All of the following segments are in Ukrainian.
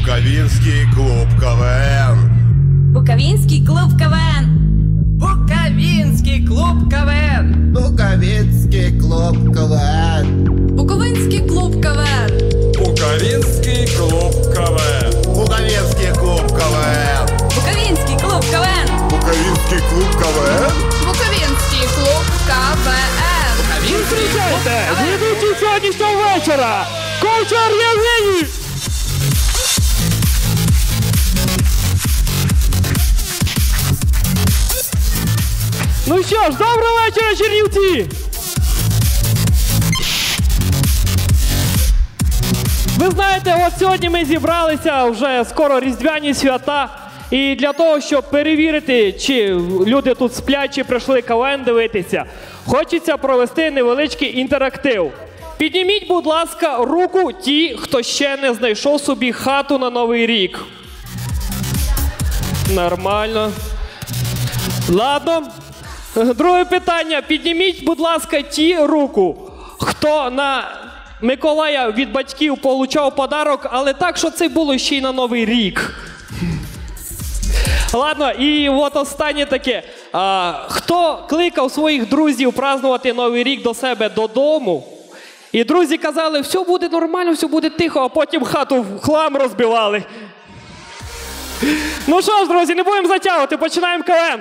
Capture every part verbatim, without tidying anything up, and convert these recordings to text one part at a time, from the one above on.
Буковинский клуб КВН. Буковинский клуб КВН. Буковинский клуб КВН. Буковинский клуб КВН. Буковинский клуб КВН. Буковинский клуб КВН. Буковинский клуб КВН. Буковинский клуб КВН. Буковинский клуб КВН. Буковинский клуб КВН. Зустрічайте, ведучий сьогоднішнього вечора, Ковчар Євгеній! Ну що ж, доброго вечора, Чернівці! Ви знаєте, от сьогодні ми зібралися, вже скоро різдвяні свята, і для того, щоб перевірити, чи люди тут сплять, чи прийшли КВН дивитися, хочеться провести невеличкий інтерактив. Підніміть, будь ласка, руку ті, хто ще не знайшов собі хату на Новий рік. Нормально. Ладно. Друге питання. Підніміть, будь ласка, ті руку, хто на Миколая від батьків получав подарок, але так, що це було ще й на Новий рік. Ладно, і от останнє таке. А, хто кликав своїх друзів празднувати Новий рік до себе додому, і друзі казали, все буде нормально, все буде тихо, а потім хату в хлам розбивали. Ну що ж, друзі, не будемо затягувати, починаємо КВН.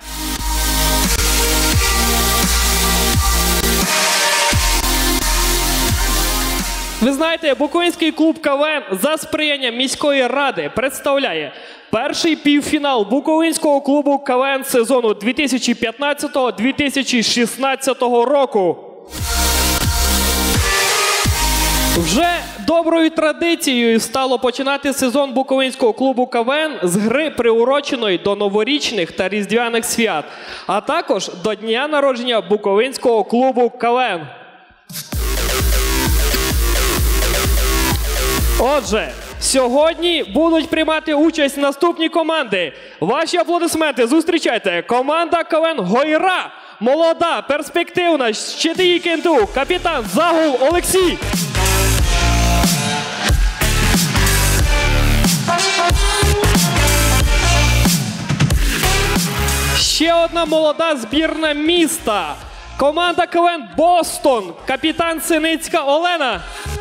Ви знаєте, Буковинський клуб КВН за сприянням міської ради представляє перший півфінал Буковинського клубу КВН сезону дві тисячі п'ятнадцятого - дві тисячі шістнадцятого року. Вже доброю традицією стало починати сезон Буковинського клубу КВН з гри, приуроченої до новорічних та різдвяних свят, а також до дня народження Буковинського клубу КВН. Отже, сьогодні будуть приймати участь наступні команди. Ваші аплодисменти, зустрічайте. Команда КВН «Гойра». Молода, перспективна, з ЧТІ КНТУ, капітан Загул Олексій. Ще одна молода збірна міста. Команда КВН «Бостон», капітан Синицька Олена.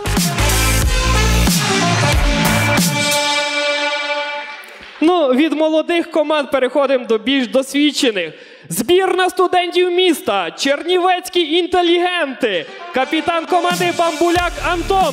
Ну, від молодих команд переходимо до більш досвідчених. Збірна студентів міста, чернівецькі інтелігенти, капітан команди Бамбуляк Антон.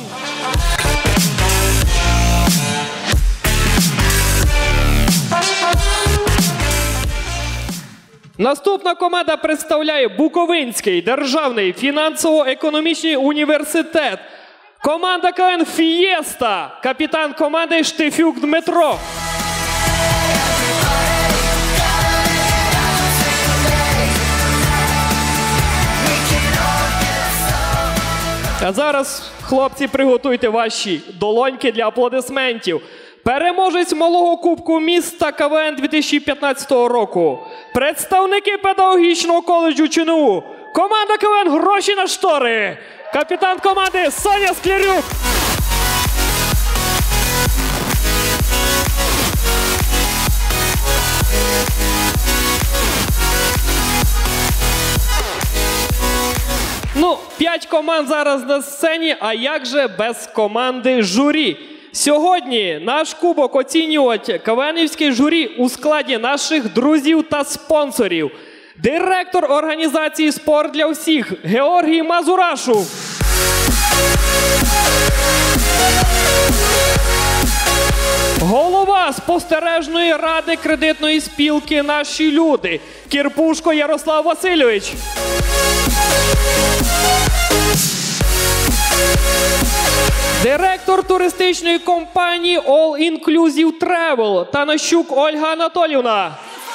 Наступна команда представляє Буковинський державний фінансово-економічний університет. Команда КВН «Фієста», капітан команди Штифюк Дмитро. А зараз, хлопці, приготуйте ваші долоньки для аплодисментів. Переможець малого кубку міста КВН дві тисячі п'ятнадцятого року. Представники педагогічного коледжу ЧНУ. Команда КВН «Гроші на штори». Капітан команди Соня Склярюк. Ну, п'ять команд зараз на сцені, а як же без команди журі? Сьогодні наш кубок оцінювати КВНівське журі у складі наших друзів та спонсорів. Директор організації «Спорт для всіх» Георгій Мазурашов. Голова спостережної ради кредитної спілки «Наші люди» Кірпушко Ярослав Васильович. Директор туристичної компанії All Inclusive Travel Танащук Ольга Анатоліївна.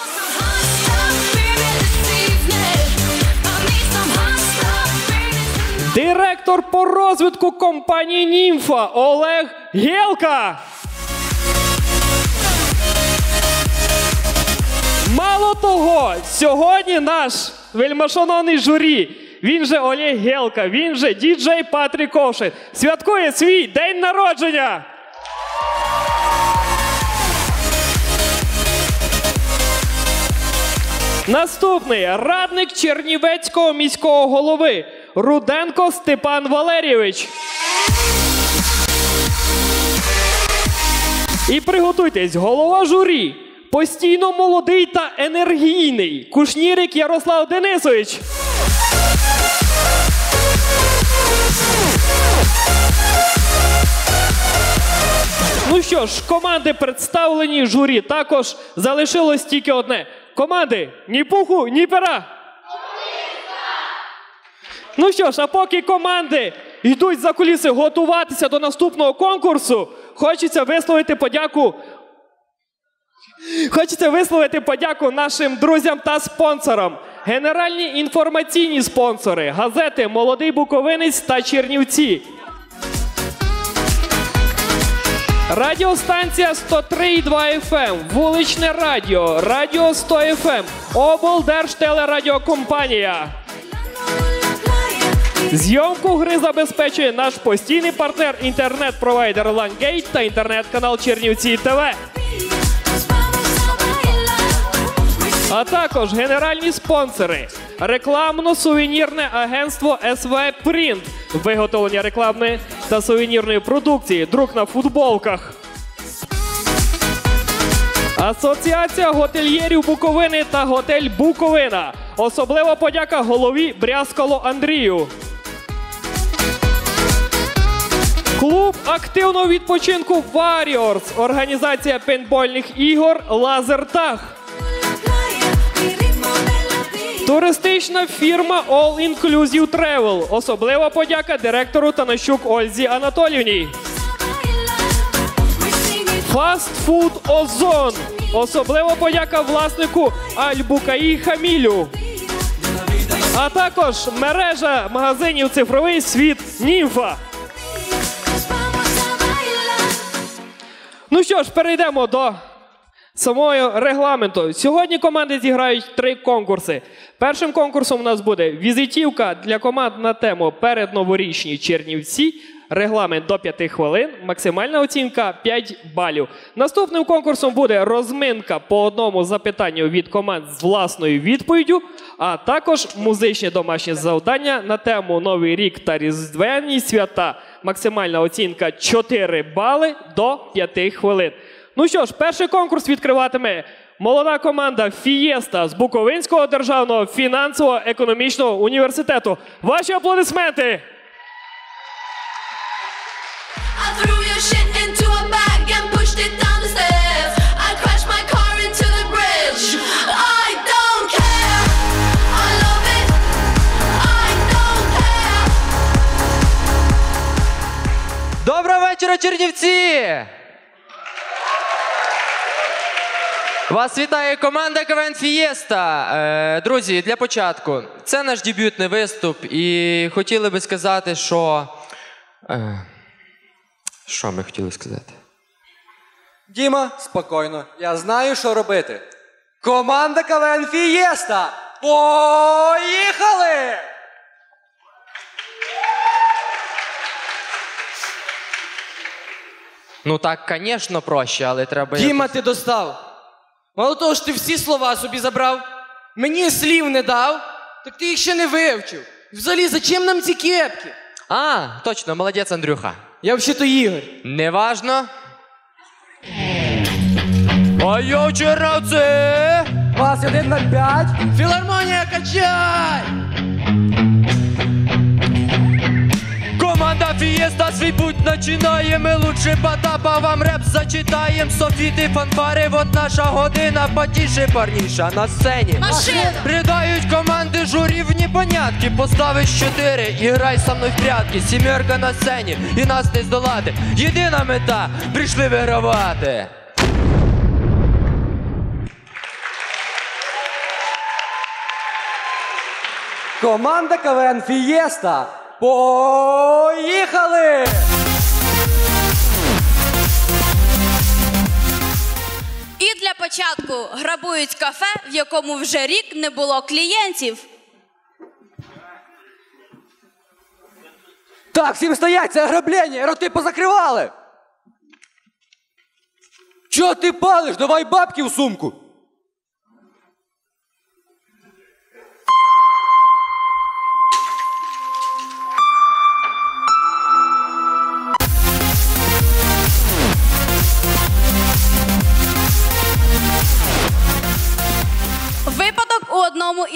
Директор по розвитку компанії «Німфа» Олег Гелка. Мало того, сьогодні наш вельмишановний журі, він же Олег Гелка, він же діджей Патрік Ковшин, святкує свій день народження. Наступний радник Чернівецького міського голови Руденко Степан Валерійович. І приготуйтесь, голова журі, постійно молодий та енергійний Кушнірик Ярослав Денисович. Ну що ж, команди представлені, журі також, залишилось тільки одне. Команди, ні пуху, ні пера. Ну що ж, а поки команди йдуть за куліси готуватися до наступного конкурсу, хочеться висловити подяку Хочеться висловити подяку нашим друзям та спонсорам. Генеральні інформаційні спонсори, газети «Молодий Буковинець» та «Чернівці». Радіостанція сто три і два еф ем, вуличне радіо, Радіо сто еф ем, облдержтелерадіокомпанія. Зйомку гри забезпечує наш постійний партнер інтернет-провайдер Лангейт та інтернет-канал Чернівці ТВ. А також генеральні спонсори. Рекламно-сувенірне агентство ес ве Принт. Виготовлення рекламної та сувенірної продукції. Друк на футболках. Асоціація готельєрів Буковини та готель Буковина. Особлива подяка голові Брязкало Андрію. Клуб активного відпочинку Warriors. Організація пейнтбольних ігор Лазертаг. Туристична фірма All Inclusive Travel. Особлива подяка директору Танащук Ользі Анатоліївні. Fast Food Озон. Особлива подяка власнику Аль-Букаї Хамілю. А також мережа магазинів «Цифровий світ» Німфа. Ну що ж, перейдемо до самого регламенту. Сьогодні команди зіграють три конкурси. Першим конкурсом у нас буде візитівка для команд на тему «Передноворічні Чернівці». Регламент до п'яти хвилин, максимальна оцінка п'ять балів. Наступним конкурсом буде розминка по одному запитанню від команд з власною відповіддю, а також музичні домашні завдання на тему «Новий рік та різдвяні свята». Максимальна оцінка чотири бали до п'яти хвилин. Ну що ж, перший конкурс відкриватиме молода команда «Фієста» з Буковинського державного фінансово-економічного університету. Ваші аплодисменти! I threw your shit into a bag and pushed it down the stairs. I crashed my car into the bridge. I don't care. I love it. I don't care. Доброго вечора, Чернівці! Вас вітає команда КВН «Фієста». Е, друзі, для початку, це наш дебютний виступ і хотіли би сказати, що... Е, що ми хотіли сказати? Діма, спокійно. Я знаю, що робити. Команда КВН «Фієста». Поїхали! Ну так, звісно, проще, але треба... Діма, якось- ти достав. Мало того, що ти всі слова собі забрав, мені слів не дав, так ти їх ще не вивчив. Взагалі, зачем нам ці кепки? А, точно, молодець, Андрюха. Я взагалі-то Ігор. Неважно. А я чернівці! Вас один на п'ять. Філармонія, качай! Команда «Фієста» свій путь начинає. Ми лучше Потапа вам реп зачитаєм. Софіти, фанфари, вот наша година. Потіше, парніша на сцені. Машина. Придають команди журі в непонятки. Поставиш чотири і грай со мною в прятки. Сімерка на сцені і нас не здолати. Єдина мета – прийшли вигравати. Команда КВН «Фієста». Поїхали! І для початку грабують кафе, в якому вже рік не було клієнтів. Так, всім стоять, це ограблення, роти позакривали. Чого ти палиш? Давай бабки в сумку.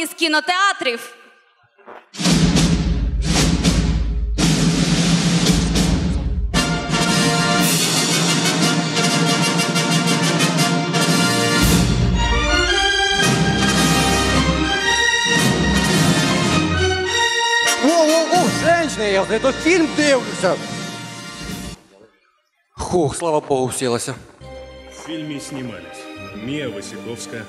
із кінотеатрів. Воу-воу-воу, женщина, я за это фільм дивлюся. Хух, слава Богу, сілася. В фильме снимались Мия Васиковская,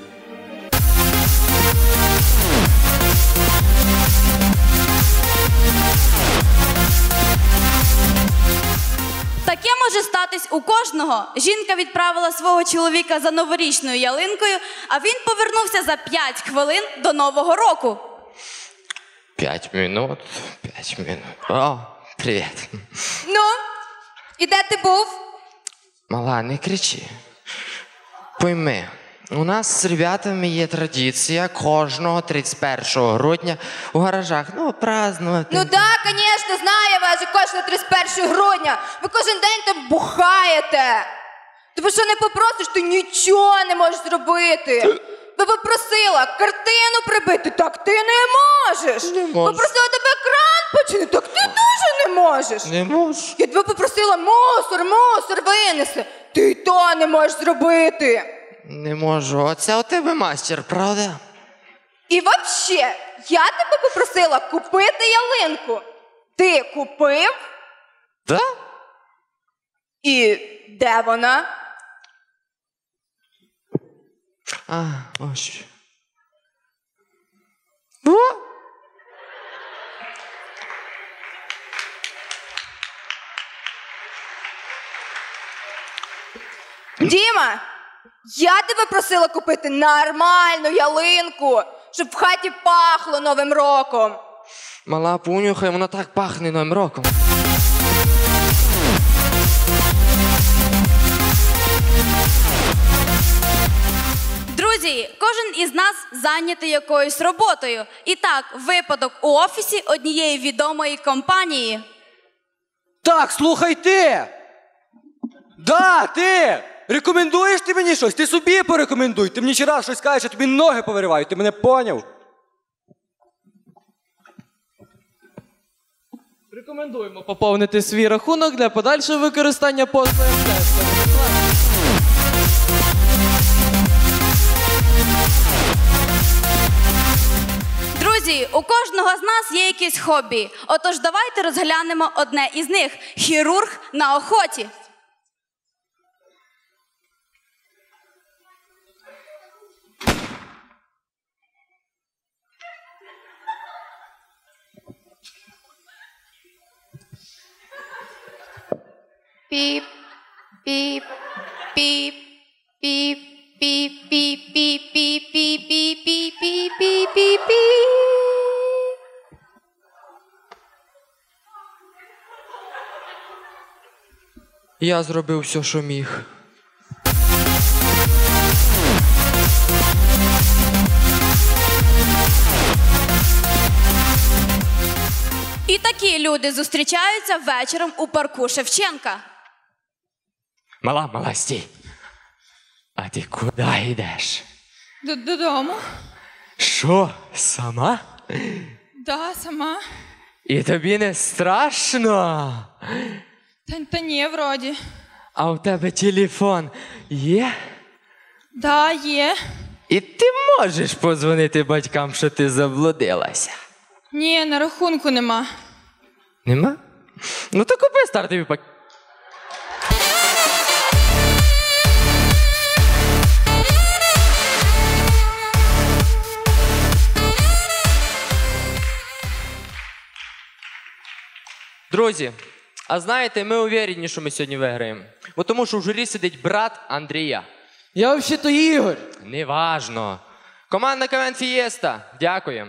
Таке може статись у кожного. Жінка відправила свого чоловіка за новорічною ялинкою, а він повернувся за п'ять хвилин до Нового року. П'ять минут, п'ять минут. О, привіт. Ну, і де ти був? Мала, не кричи. Пойми, у нас з ребятами є традиція кожного тридцять першого грудня у гаражах, ну, празднувати. Ну так, звісно, знаю вас, що кожного тридцять першого грудня. Ви кожен день там бухаєте. Тобі що не попросиш, ти нічого не можеш зробити. Ви попросила картину прибити, так ти не можеш. Не можу. Попросила тебе кран починити, так ти дуже не можеш. Не можу. Я тебе попросила мусор, мусор винеси. Ти й то не можеш зробити. Не можу. Оце у тебе мастер, правда? І взагалі, я тебе попросила купити ялинку. Ти купив? Да? І де вона? А, ось. О! Діма, я тебе просила купити нормальну ялинку, щоб в хаті пахло Новим роком. Мала, понюхай, вона так пахне Новим роком. Друзі, кожен із нас зайнятий якоюсь роботою. І так, випадок у офісі однієї відомої компанії. Так, слухай ти! Да, ти! Рекомендуєш ти мені щось? Ти собі порекомендуй. Ти мені ще раз щось кажеш, я тобі ноги повириваю. Ти мене поняв? Рекомендуємо поповнити свій рахунок для подальшого використання послуг ем те ес. Друзі, у кожного з нас є якісь хобі. Отож, давайте розглянемо одне із них – хірург на охоті. Піп, піп, піп, піп, піп, піп, піп, піп, піп, піп, піп, піп, піп, піп, піп. Я зробив все, що міг. І такі люди зустрічаються вечором у парку Шевченка. Мала, мала, стій. А ти куди йдеш? Додому. Що, сама? Да, сама. І тобі не страшно? Та, та ні, вроді. А у тебе телефон є? Да, є. І ти можеш подзвонити батькам, що ти заблудилася? Ні, на рахунку нема. Нема? Ну то купи стартовий пакет. Друзі, а знаєте, ми уверені, що ми сьогодні виграємо. Бо тому що в журі сидить брат Андрія. Я взагалі-то Ігор. Неважно. Команда КВН Фієста. Дякуємо.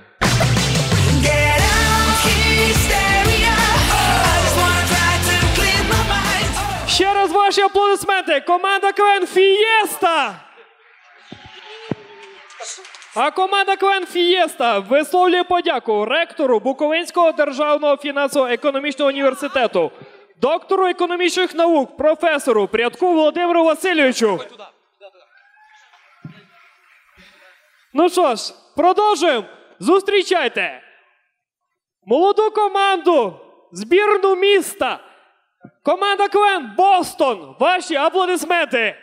Ще раз ваші аплодисменти. Команда КВН Фієста. А команда КВН Фієста висловлює подяку ректору Буковинського державного фінансово-економічного університету, доктору економічних наук, професору Прядку Володимиру Васильовичу. Ну що ж, продовжуємо. Зустрічайте! Молоду команду! Збірну міста! Команда КВН Бостон! Ваші аплодисменти!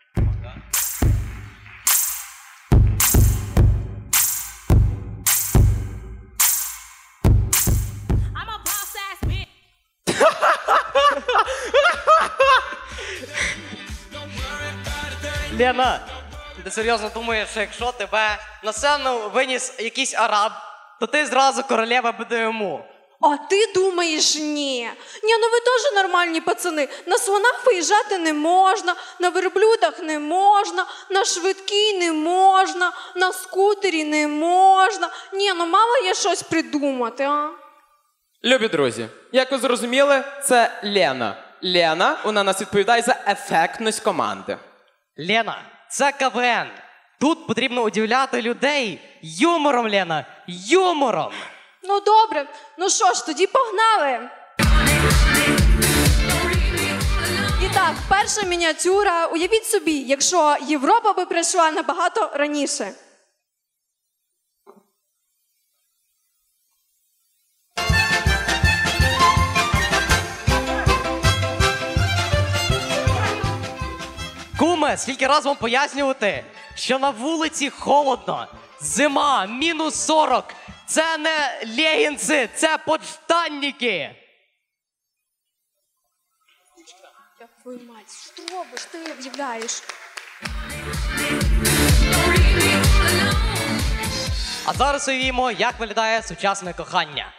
Лена, ти серйозно думаєш, що якщо тебе на сцену виніс якийсь араб, то ти зразу королева БДМу? А ти думаєш, ні. Ні, ну ви теж нормальні пацани. На слонах виїжджати не можна, на верблюдах не можна, на швидкій не можна, на скутері не можна. Ні, ну мало є щось придумати, а? Любі друзі, як ви зрозуміли, це Лена. Лена, вона нас відповідає за ефектність команди. Лена, це КВН. Тут потрібно удивляти людей юмором, Лена, юмором. Ну добре, ну що ж, тоді погнали. І так, перша мініатюра. Уявіть собі, якщо Європа би прийшла набагато раніше. Куме, скільки раз вам пояснювати, що на вулиці холодно, зима, мінус сорок. Це не легінси, це подштанники. Я твою мать, що ти робиш? Ти об'являєш. А зараз уявімо, як виглядає сучасне кохання.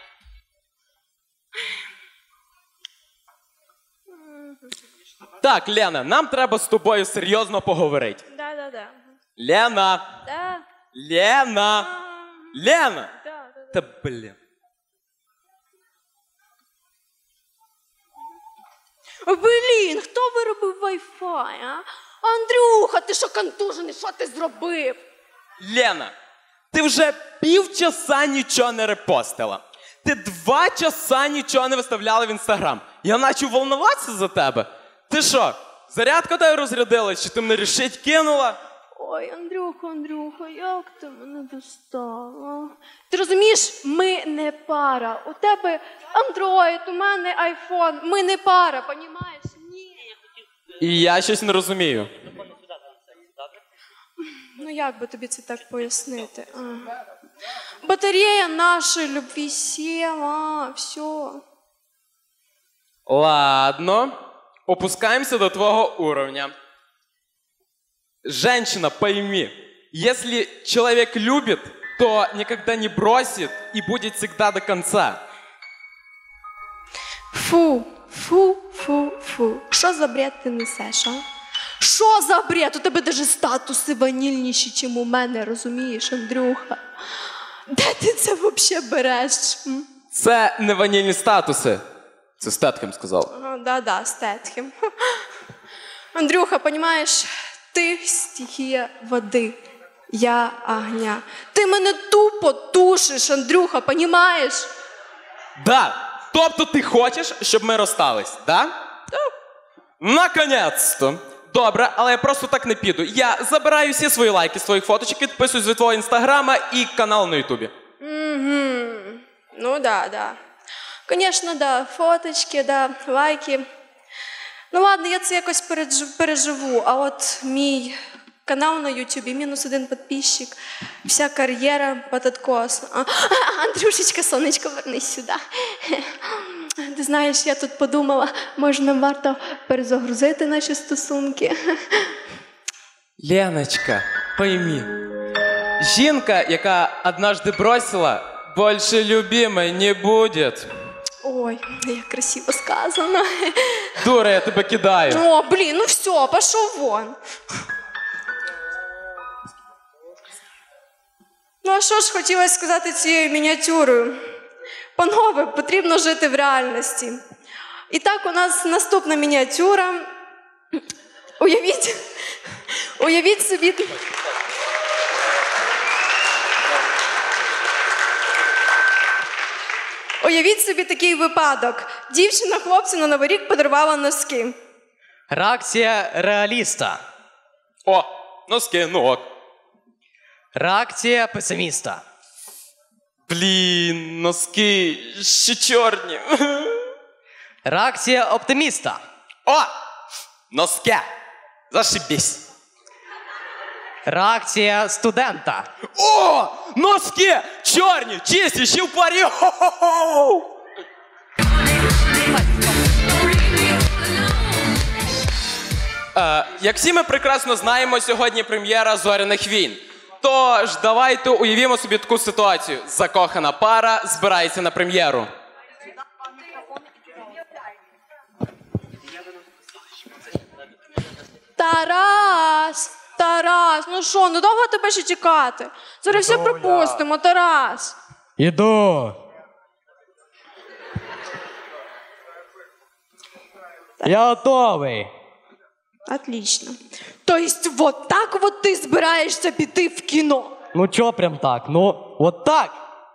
Так, Лена, нам треба з тобою серйозно поговорити. Да-да-да. Лена! Да. Лена! Лена! Та блін. Блін, хто виробив Wi-Fi, а? Андрюха, ти що контужений, що ти зробив? Лена, ти вже півчаса нічого не репостила. Ти два часа нічого не виставляла в інстаграм. Я почав волнуватися за тебе. Ти що, зарядка тебе розрядилась, чи ти мене рішить кинула? Ой, Андрюха, Андрюха, як ти мене достала? Ти розумієш, ми не пара. У тебе Android, у мене айфон. Ми не пара, понімаєш? Ні. І я щось не розумію. Ну як би тобі це так пояснити? А. Батарея нашої любві сіла, все. Ладно, опускаемся до твоего уровня. Женщина, пойми, если человек любит, то никогда не бросит и будет всегда до конца. Фу, фу, фу, фу. Що за бред ти несеш, а? Що за бред? У тебе даже статуси ванільніші, чим у мене, розумієш, Андрюха? Де ти це взагалі береш? М? Це не ванільні статуси. Це Стетхем сказав. Ага, да-да, Стетхем. Андрюха, понімаєш, ти стихія води, я огня. Ти мене тупо тушиш, Андрюха, понімаєш? Да. Тобто ти хочеш, щоб ми розстались, да? Так. Наконець-то. Добре, але я просто так не піду. Я забираю всі свої лайки з твоїх фоточок, підписуюсь від твого інстаграма і канал на ютубі. Угу. Ну да, да. Конечно, да, фоточки, да, лайки. Ну ладно, я це якось пережив- переживу, а от мій канал на ютубі, мінус один підписчик, вся кар'єра під откос. А, Андрюшечка, сонечко, вернись сюди. Ти знаєш, я тут подумала, може нам варто перезагрузити наші стосунки. Леночка, пойми, жінка, яка однажды бросила, больше любимой не будет. Ой, як красиво сказано. Дура, я тебе кидаю. О, блін, ну все, пішов вон. Ну а що ж хотілося сказати цією мініатюрою? Панове, потрібно жити в реальності. І так, у нас наступна мініатюра. Уявіть, уявіть собі... Уявіть собі такий випадок. Дівчина хлопцю на Новий рік подарувала носки. Реакція реаліста. О, носки, ну ок. Реакція песиміста. Блін, носки ще чорні. Реакція оптиміста. О! Носки. Зашибісь. Реакція студента. О! Носки! Чорні, чисті, ще в парі. Хо-хо-хо! Е, як всі ми прекрасно знаємо, сьогодні прем'єра «Зоряних війн». Тож, давайте уявімо собі таку ситуацію. Закохана пара збирається на прем'єру. Тарас! Тарас, ну що, ну довго тебе ще чекати? Зараз все пропустимо, Тарас. Іду. Я готовий. Отлично. То есть вот так вот ты збираєшся піти в кіно? Ну чо прям так? Ну, от так.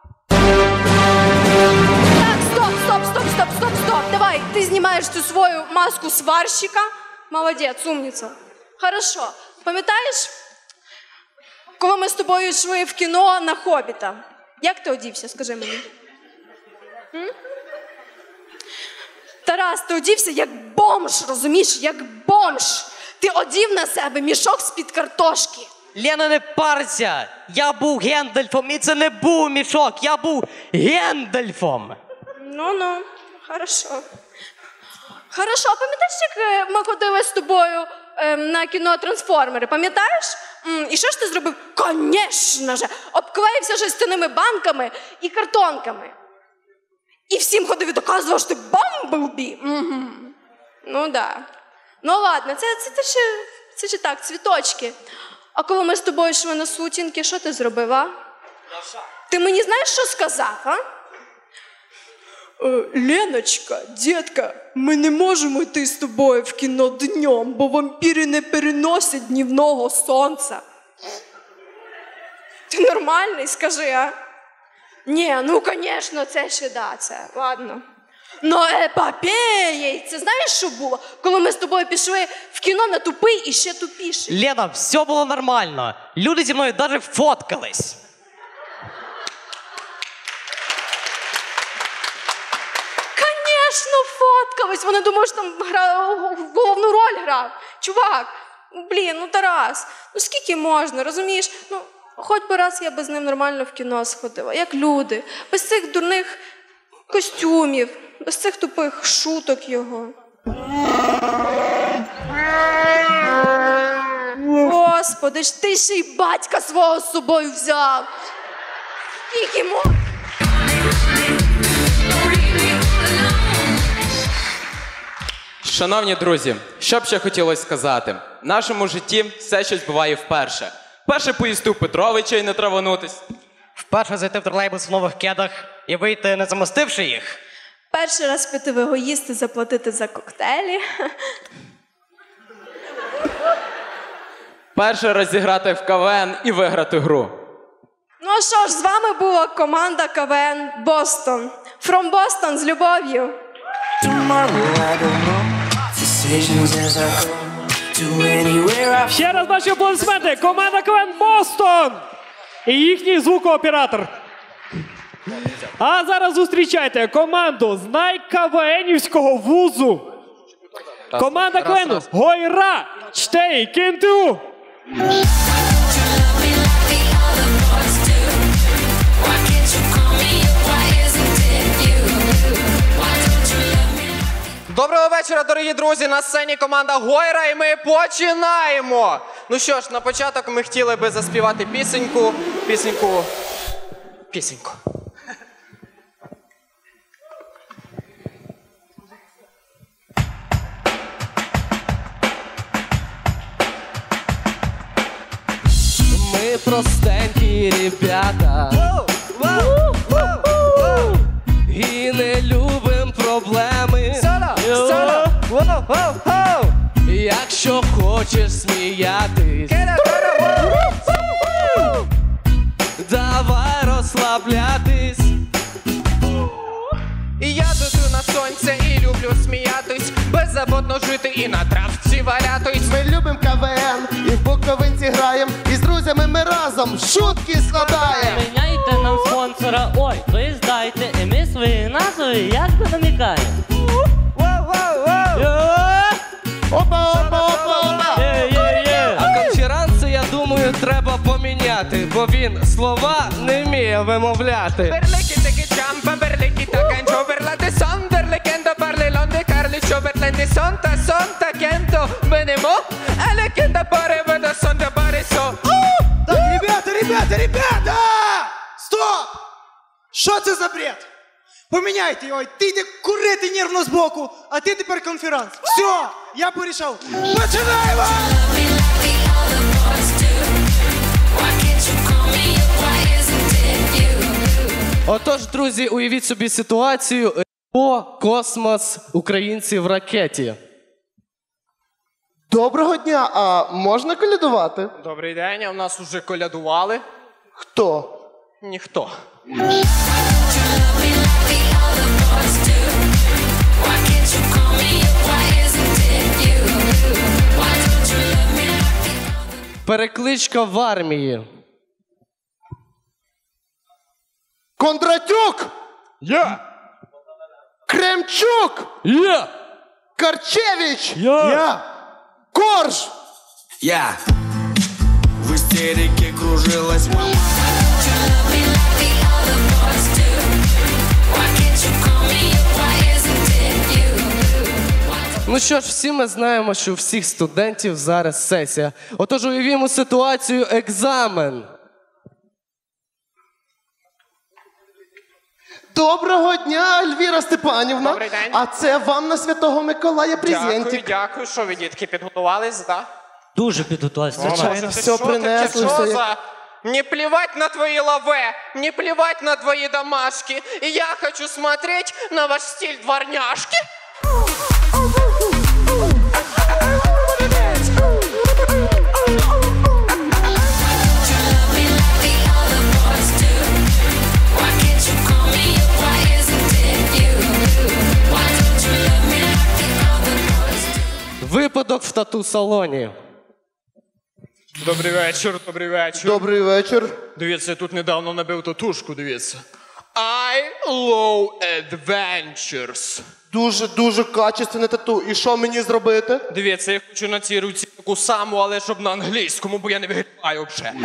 Так, стоп, стоп, стоп, стоп, стоп, стоп. Давай, ти знімаєш цю свою маску сварщика. Молодець, умниця. Хорошо. Пам'ятаєш, коли ми з тобою йшли в кіно на «Хобіта»? Як ти одівся, скажи мені? М? Тарас, ти одівся як бомж, розумієш? Як бомж. Ти одів на себе мішок з-під картошки. Лена, не парся. Я був Гендальфом, і це не був мішок. Я був Гендальфом. Ну-ну, хорошо. Хорошо, пам'ятаєш, як ми ходили з тобою е, на кіно «Трансформери», пам'ятаєш? М, і що ж ти зробив? Конечно же, обклеївся жестяними банками і картонками. І всім ходив і доказував, що ти Бамблбі. Угу. Ну да. Ну ладно, це, це, це, ще, це ще так, цвіточки. А коли ми з тобою йшли на сутінки, що ти зробив, а? Ти мені знаєш, що сказав, а? Е, Леночка, дітка, ми не можемо йти з тобою в кіно днем, бо вампіри не переносять днівного сонця. Ти нормальний, скажи, а? Ні, ну, звісно, це ще да, це, ладно. Но епопеєй, це знаєш, що було? Коли ми з тобою пішли в кіно на тупий і ще тупіший. Лена, все було нормально. Люди зі мною навіть фоткались. Конечно, фоткались. Вони думають, що там гра... головну роль грав. Чувак, блін, ну Тарас, ну скільки можна, розумієш? Ну, хоч би раз я би з ним нормально в кіно сходила, як люди. Без цих дурних костюмів, без цих тупих шуток його. Господи ж, ти ще й батька свого з собою взяв. Скільки можна? Шановні друзі, що б ще хотілося сказати? В нашому житті все щось буває вперше. Вперше поїсти у Петровича і не траванутись. Вперше зайти в тролейбус в нових кедах і вийти, не замостивши їх. Перший раз піти в егоїст і заплатити за коктейлі. Перший раз зіграти в КВН і виграти гру. Ну а що ж, з вами була команда КВН «Бостон». From Boston з любов'ю. Ще раз наші аплодисменти. Команда КВН «Бостон» і їхній звукооператор. А зараз зустрічайте команду з найкавенівського вузу. Команда КВНу «Гойра» Чтей КНТУ. Доброго вечора, дорогі друзі! На сцені команда Гойра, і ми починаємо! Ну що ж, на початок ми хотіли би заспівати пісеньку. Пісеньку. Пісеньку. Ми простенькі ребята. І не любим проблеми. Якщо хочеш сміятись, давай розслаблятись. І я тут на сонце і люблю сміятись, беззаботно жити і на травці валятись. Ми любим КВН і в Буковинці граєм, і з друзями ми разом шутки складаєм. Міняйте нам спонсора, ой. як би намікає? Опа, опа, опа, опа! А конференцію, я думаю, треба поміняти, бо він слова не вміє вимовляти. Berlecchi che ciampa, berlecchi cancio per la de sonder le kendo parle londe carli cho per la de sonta sonta kento benemo ale kenda pare vada sonta pare so. Так, ребята, ребята, ребята! Стоп! Що це за бред? Поміняйте його, ти йди курити нервно збоку, а ти тепер конференц. Все, я порішав. Починаємо! Отож, друзі, уявіть собі ситуацію. О, космос, українці в ракеті. Доброго дня, а можна колядувати? Добрий день, а в нас уже колядували. Хто? Ніхто. Перекличка в армії. Кондратюк! Я! Кремчук! Я! Карчевич! Я! Я! Корж! Я в истерике кружилась мама. Ну що ж, всі ми знаємо, що у всіх студентів зараз сесія. Отож, уявімо ситуацію екзамен. Доброго дня, Ельвіра Степанівна. Добрий день. А це вам на Святого Миколая Дякую, презентик. дякую. Що ви, дітки, підготувались, так? Дуже підготувався. Звичайно, все принесли. Що все як- за... Не плевать на твои лаве, не плевать на твои домашки. И я хочу смотреть на ваш стиль дворняжки. Випадок в тату-салоні. Добрий вечір, добрий вечір. Добрий вечір. Дивіться, я тут недавно набив татушку, дивіться. I love adventures. Дуже, дуже качественне тату. І що мені зробити? Дивіться, я хочу на цій руці таку саму, але щоб на англійському, бо я не вигрібаю взагалі.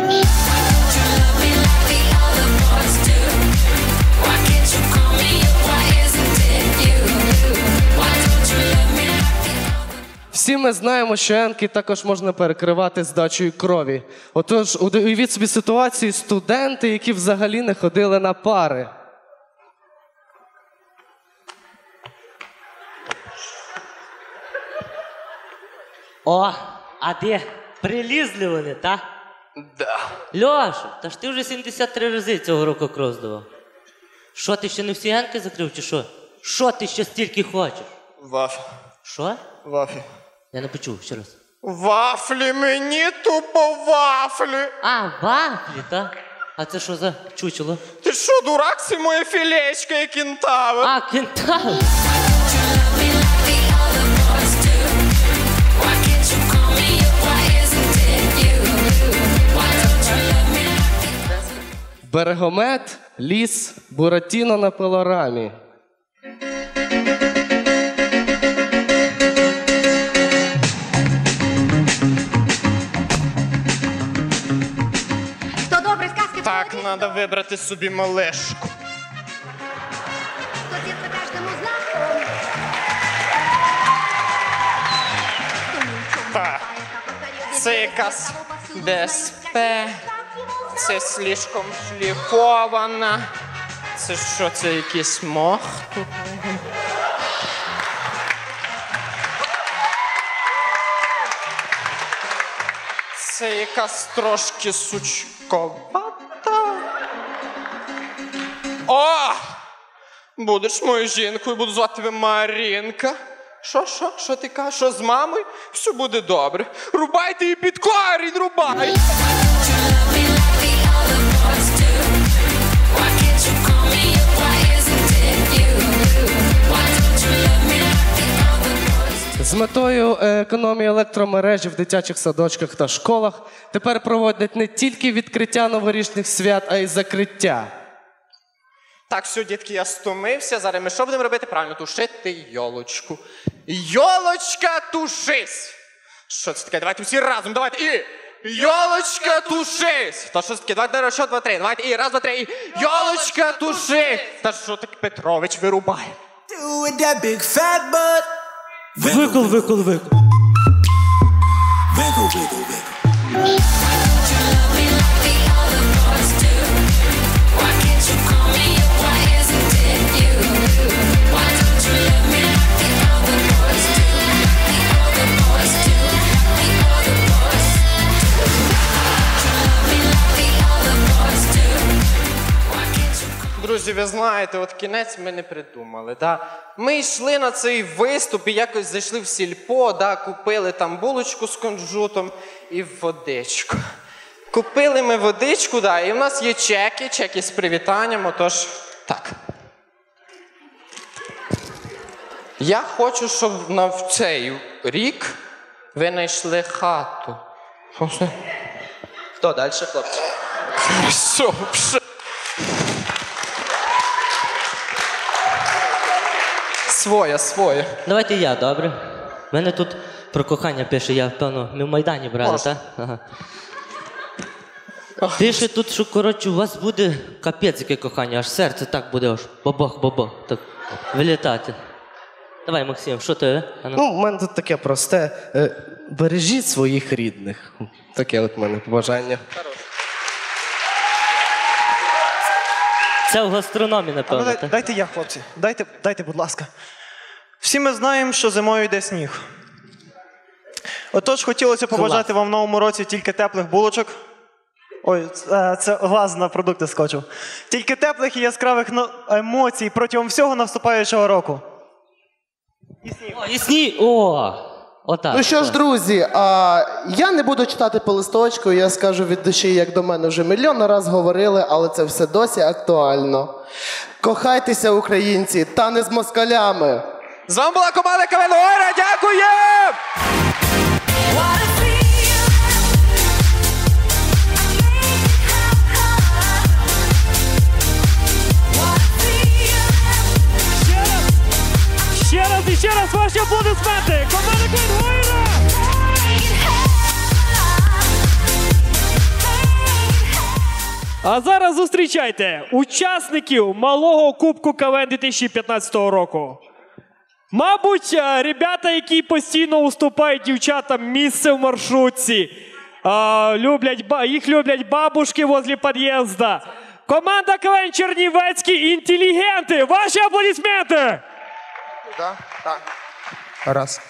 Всі ми знаємо, що енки також можна перекривати здачею крові. Отож, уявіть собі ситуацію студенти, які взагалі не ходили на пари. О, а де? Прилізли вони, та? Да. Льоша, та ж ти вже сімдесят три рази цього року кров здавав. Що, ти ще не всі генки закрив, чи що? Що ти ще стільки хочеш? Вафлі. Що? Вафлі. Я не почув, ще раз. Вафлі мені, тупо вафлі. А, вафлі, та? А це що за чучело? Ти що, дурак, це моє філечко і кентавр. А, кентавр. Берегомет, ліс, Буратіно на пилорамі. Хто добре сказки? Так, треба вибрати собі малешку. Хто детство каждому знаком. Так, це якась ДСП, це слишком шліфована. Це що, це якийсь мох тут? Це якась трошки сучковата. О! Будеш моєю жінкою, буду звати тебе Марінка. Що, що, що ти кажеш? Що з мамою? Все буде добре. Рубайте її під корінь, рубай! З метою економії електромережі в дитячих садочках та школах тепер проводять не тільки відкриття новорічних свят, а й закриття. Так, все, дітки, я стомився. Зараз ми що будемо робити? Правильно, тушити йолочку. Йолочка, тушись! Що це таке? Давайте всі разом, давайте і... Йолочка, тушись! Та що це таке? Давайте на що, два, три. Давайте і раз, два, три, і... Йолочка, тушись! Та що таке, Петрович, вирубай? Викол, викол, викол. Друзі, ви знаєте, от кінець ми не придумали, да? Ми йшли на цей виступ і якось зайшли в сільпо, да? Купили там булочку з кунжутом і водичку. Купили ми водичку, да, і в нас є чеки, чеки з привітанням, отож, так. Я хочу, щоб на цей рік ви знайшли хату. Хто далі, хлопці? Що, пш... Своє, своє. Давайте я, добре? У мене тут про кохання пише, я, певно, ми в Майдані брали, так? Ага. Пише тут, що, коротше, у вас буде капець яке кохання, аж серце так буде, аж бабах-бабах, так вилітати. Давай, Максим, що ти? Ну, в мене тут таке просте. Е, бережіть своїх рідних. Таке от в мене побажання. Це в гастрономі, напевно. А ну, дай, дайте я, хлопці. Дайте, дайте, будь ласка. Всі ми знаємо, що зимою йде сніг. Отож, хотілося побажати Клас. вам в новому році тільки теплих булочок. Ой, це, це глаз на продукти скочив. Тільки теплих і яскравих но- емоцій протягом всього наступаючого року. О, і сніг! О! Отак. Ну що ж, друзі, а, я не буду читати по листочку, я скажу від душі, як до мене вже мільйон раз говорили, але це все досі актуально. Кохайтеся, українці, та не з москалями. З вами була команда КВН Ора, дякуємо! Ще раз і ще раз ваші аплодисменти! Команда КВН Гойра! А зараз зустрічайте учасників малого Кубку КВН дві тисячі п'ятнадцятого року. Мабуть, а, ребята, які постійно уступають дівчатам місце в маршрутці. А, люблять, ба- їх люблять бабушки возле під'їзду. Команда КВН Чернівецькі інтелігенти! Ваші аплодисменти! Да? Так. Раз.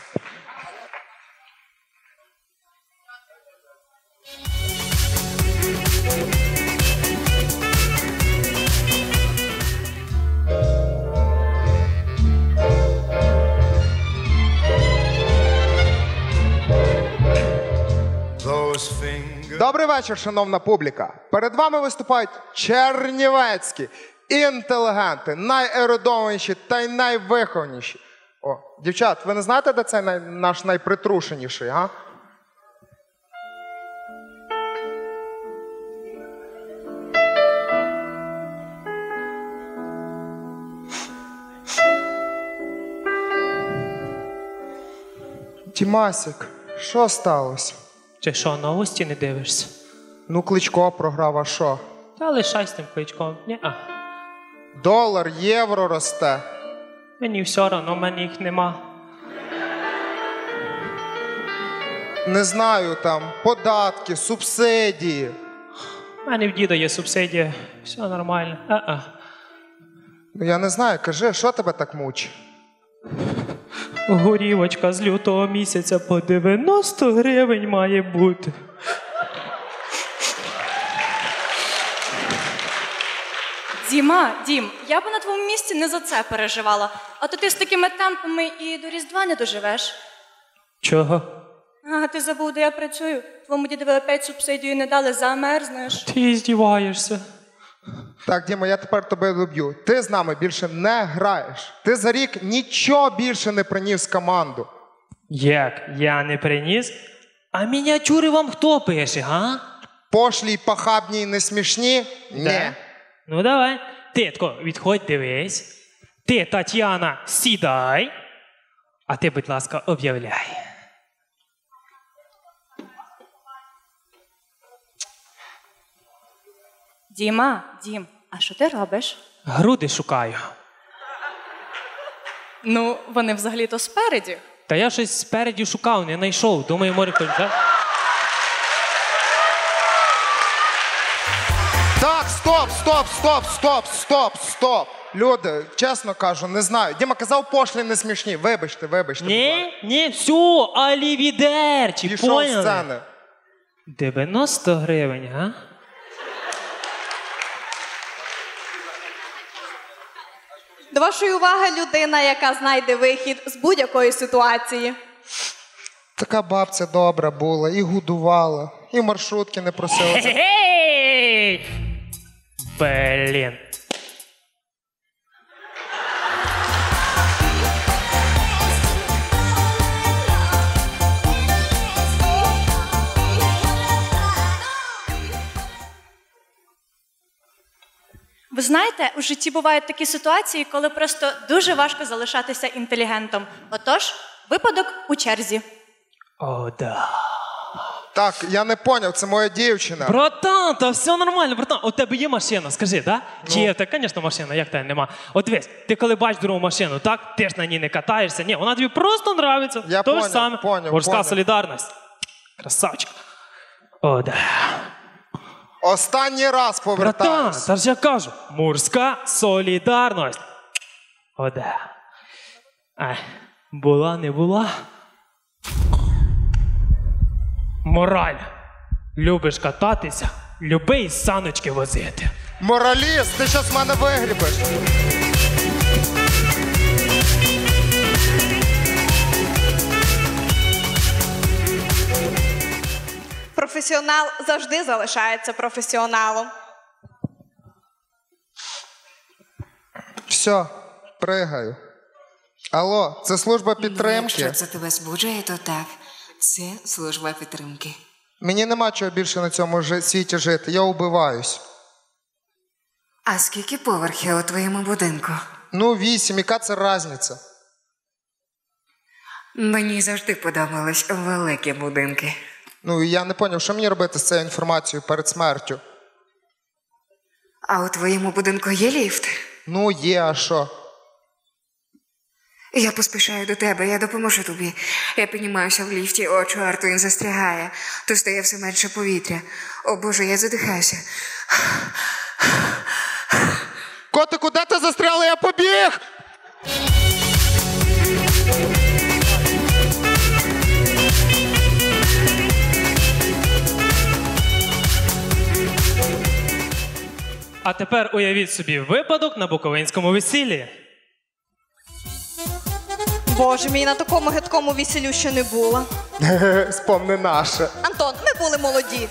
Добрий вечір, шановна публіка. Перед вами виступають чернівецькі інтелігенти, найерудованіші та й найвихованіші. О, дівчат, ви не знаєте, де це най- наш найпритрушеніший, га? Тімасик, що сталося? Чи що, новості не дивишся? Ну, Кличко програв, а що? Та лишай з тим Кличком. Ні-а. Долар, євро росте. Мені все одно, в мене їх нема. Не знаю, там, податки, субсидії. У мене в діда є субсидія. Все нормально. А-а. Ну, я не знаю, кажи, що тебе так мучить? Горівочка з лютого місяця по дев'яносто гривень має бути. Діма, Дім, я б на твоєму місці не за це переживала. А то ти з такими темпами і до Різдва не доживеш. Чого? А, ти забув, де я працюю. Твоєму дідові опять субсидію не дали, замерзнеш. Ти здіваєшся. Так, Діма, я тепер тебе доб'ю. Ти з нами більше не граєш. Ти за рік нічого більше не приніс в команду. Як? Я не приніс? А мініатюри вам хто пише, га? Пошлі, похабні і не смішні? Ні. Да. Ну давай. ти тако відходь, дивись. Ти, Тетяна, сідай. А ти, будь ласка, об'являй. Діма, Дім, а що ти робиш? Груди шукаю. Ну, вони взагалі-то спереді. Та я щось спереді шукав, не знайшов. Думаю, може хтось взяв. Так, стоп, стоп, стоп, стоп, стоп, стоп. Люди, чесно кажу, не знаю. Діма казав, пошлі не смішні. Вибачте, вибачте. Ні, ні, все, алівідерчі, Пішов з поняли? сцени. дев'яносто гривень, га? До вашої уваги людина, яка знайде вихід з будь-якої ситуації. Така бабця добра була, і годувала, і маршрутки не просила. Гей! Блін. Ви знаєте, у житті бувають такі ситуації, коли просто дуже важко залишатися інтелігентом. Отож, випадок у черзі. О, да. Так, я не поняв, це моя дівчина. Братан, та все нормально, братан. У тебе є машина, скажи, да? Ну. Чи є? Та, звісно, машина, як тебе нема. От дивись, ти коли бачиш другу машину, так? Ти ж на ній не катаєшся. Ні, вона тобі просто нравиться. Я То ж поняв, саме. поняв, Морська поняв. солідарність. Красавчик. О, да. Останній раз Братан, повертаюсь. та ж я кажу, морська солідарність. О, да. Ай, була, не була. Мораль. Любиш кататися, люби й саночки возити. Мораліст, ти щас мене вигрібеш. Професіонал завжди залишається професіоналом. Все, пригаю. Алло, це служба підтримки. Якщо це тебе збуджує, то так. Це служба підтримки. Мені нема чого більше на цьому жи- світі жити, я убиваюсь. А скільки поверхів у твоєму будинку? Ну, вісім, яка це різниця? Мені завжди подобались великі будинки. Ну, і я не зрозумів, що мені робити з цією інформацією перед смертю? А у твоєму будинку є ліфт? Ну, є, а що? Я поспішаю до тебе, я допоможу тобі. Я піднімаюся в ліфті, о, чорту, він застрягає. То стає все менше повітря. О, Боже, я задихаюся. Котику, де ти застряла? Я побіг! А тепер уявіть собі випадок на буковинському весіллі. Боже мій, на такому гидкому весіллю ще не було. Спомни наше. Антон, ми були молоді.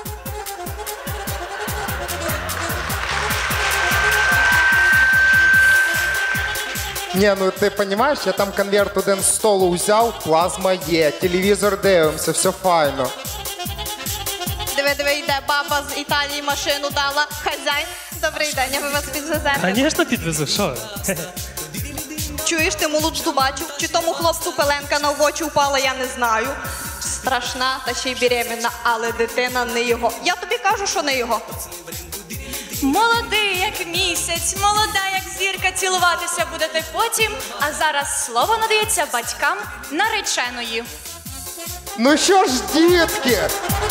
Ні, ну ти розумієш, я там конверт один з столу взяв, плазма є, телевізор дивимося, все файно. Диви, диви, йде баба з Італії машину дала. Хазяїн, добрий день, а ми вас підвеземо. Звісно, підвезу, що ви? Чуєш, ти молоджу бачив? Чи тому хлопцю пеленка на очі упала, я не знаю. Страшна та ще й беременна, але дитина не його. Я тобі кажу, що не його. Молодий, як місяць, молода, як зірка, цілуватися будете потім. А зараз слово надається батькам нареченої. Ну що ж, дітки?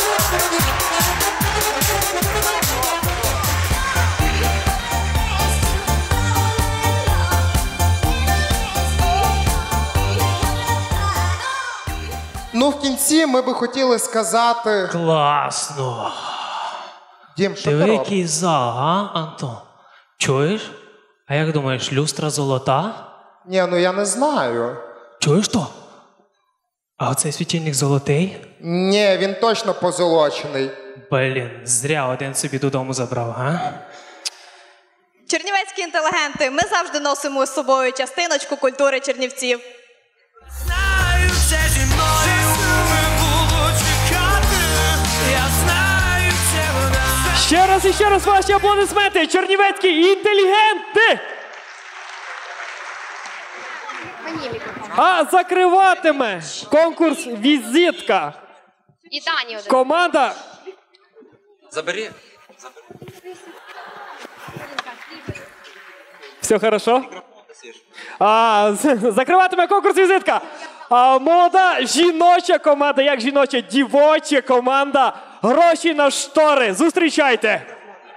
Ну, в кінці ми би хотіли сказати... Класно. Дім, що Диви, ти робиш? який зал, а, Антон? Чуєш? А як думаєш, люстра золота? Ні, ну я не знаю. Чуєш то? А оцей світильник золотий? Ні, він точно позолочений. Блін, зря один собі додому забрав, га? Чернівецькі інтелігенти, ми завжди носимо з собою частиночку культури чернівців. Це зі мною не було чекати. Я знаю, це вона. Ще раз раз і ще раз ваші аплодисменти. Чернівецькі інтелігенти. А закриватиме конкурс «Візитка». І Тані один. Команда. Забери. Все хорошо? А, з- закриватиме конкурс «Візитка». А, молода жіноча команда, як жіноча, дівоча команда. Гроші на штори. Зустрічайте.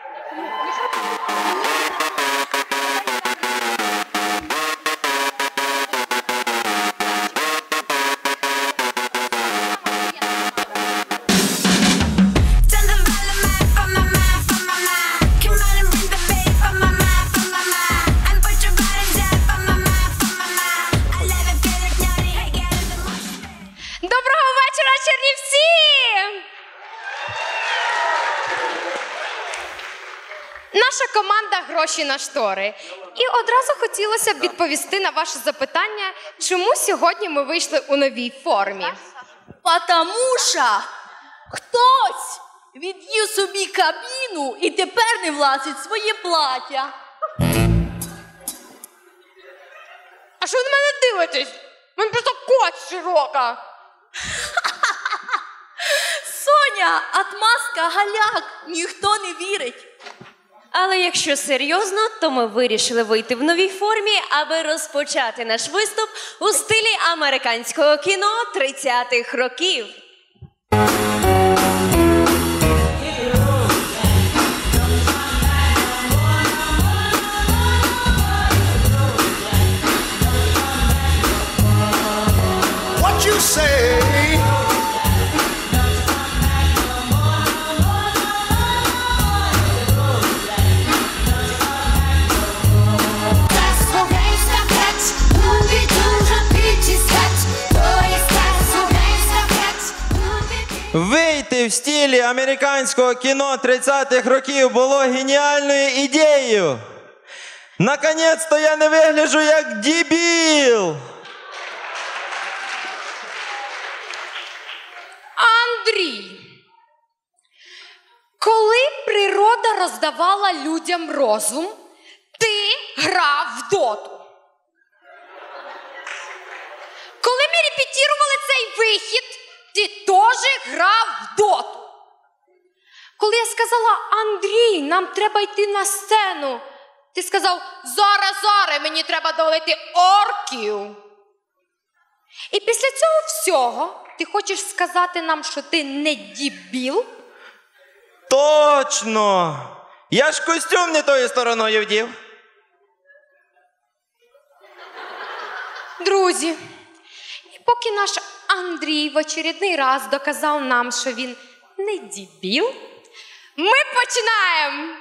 Доброго вечора, Чернівці! Наша команда «Гроші на штори». І одразу хотілося б відповісти на ваше запитання, чому сьогодні ми вийшли у новій формі. Потому що хтось від'їв собі кабіну і тепер не влазить в своє плаття. А що ви на мене дивитесь? У мене просто кость широка. Соня, отмазка, галяк, ніхто не вірить. Але якщо серйозно, то ми вирішили вийти в новій формі, аби розпочати наш виступ у стилі американського кіно тридцятих років. What you say? Вийти в стилі американського кіно тридцятих років було геніальною ідеєю. Наконець-то я не вигляджу як дебіл. Андрій, коли природа роздавала людям розум, ти грав в доту. Коли ми репетірували цей вихід, ти теж грав в доту. Коли я сказала, Андрій, нам треба йти на сцену, ти сказав, зараз, зараз, мені треба долити орків. І після цього всього ти хочеш сказати нам, що ти не дебіл? Точно! Я ж костюм не тою стороною вдів. Друзі, і поки наш Андрій в очередний раз доказав нам, що він не дебіл, ми починаємо!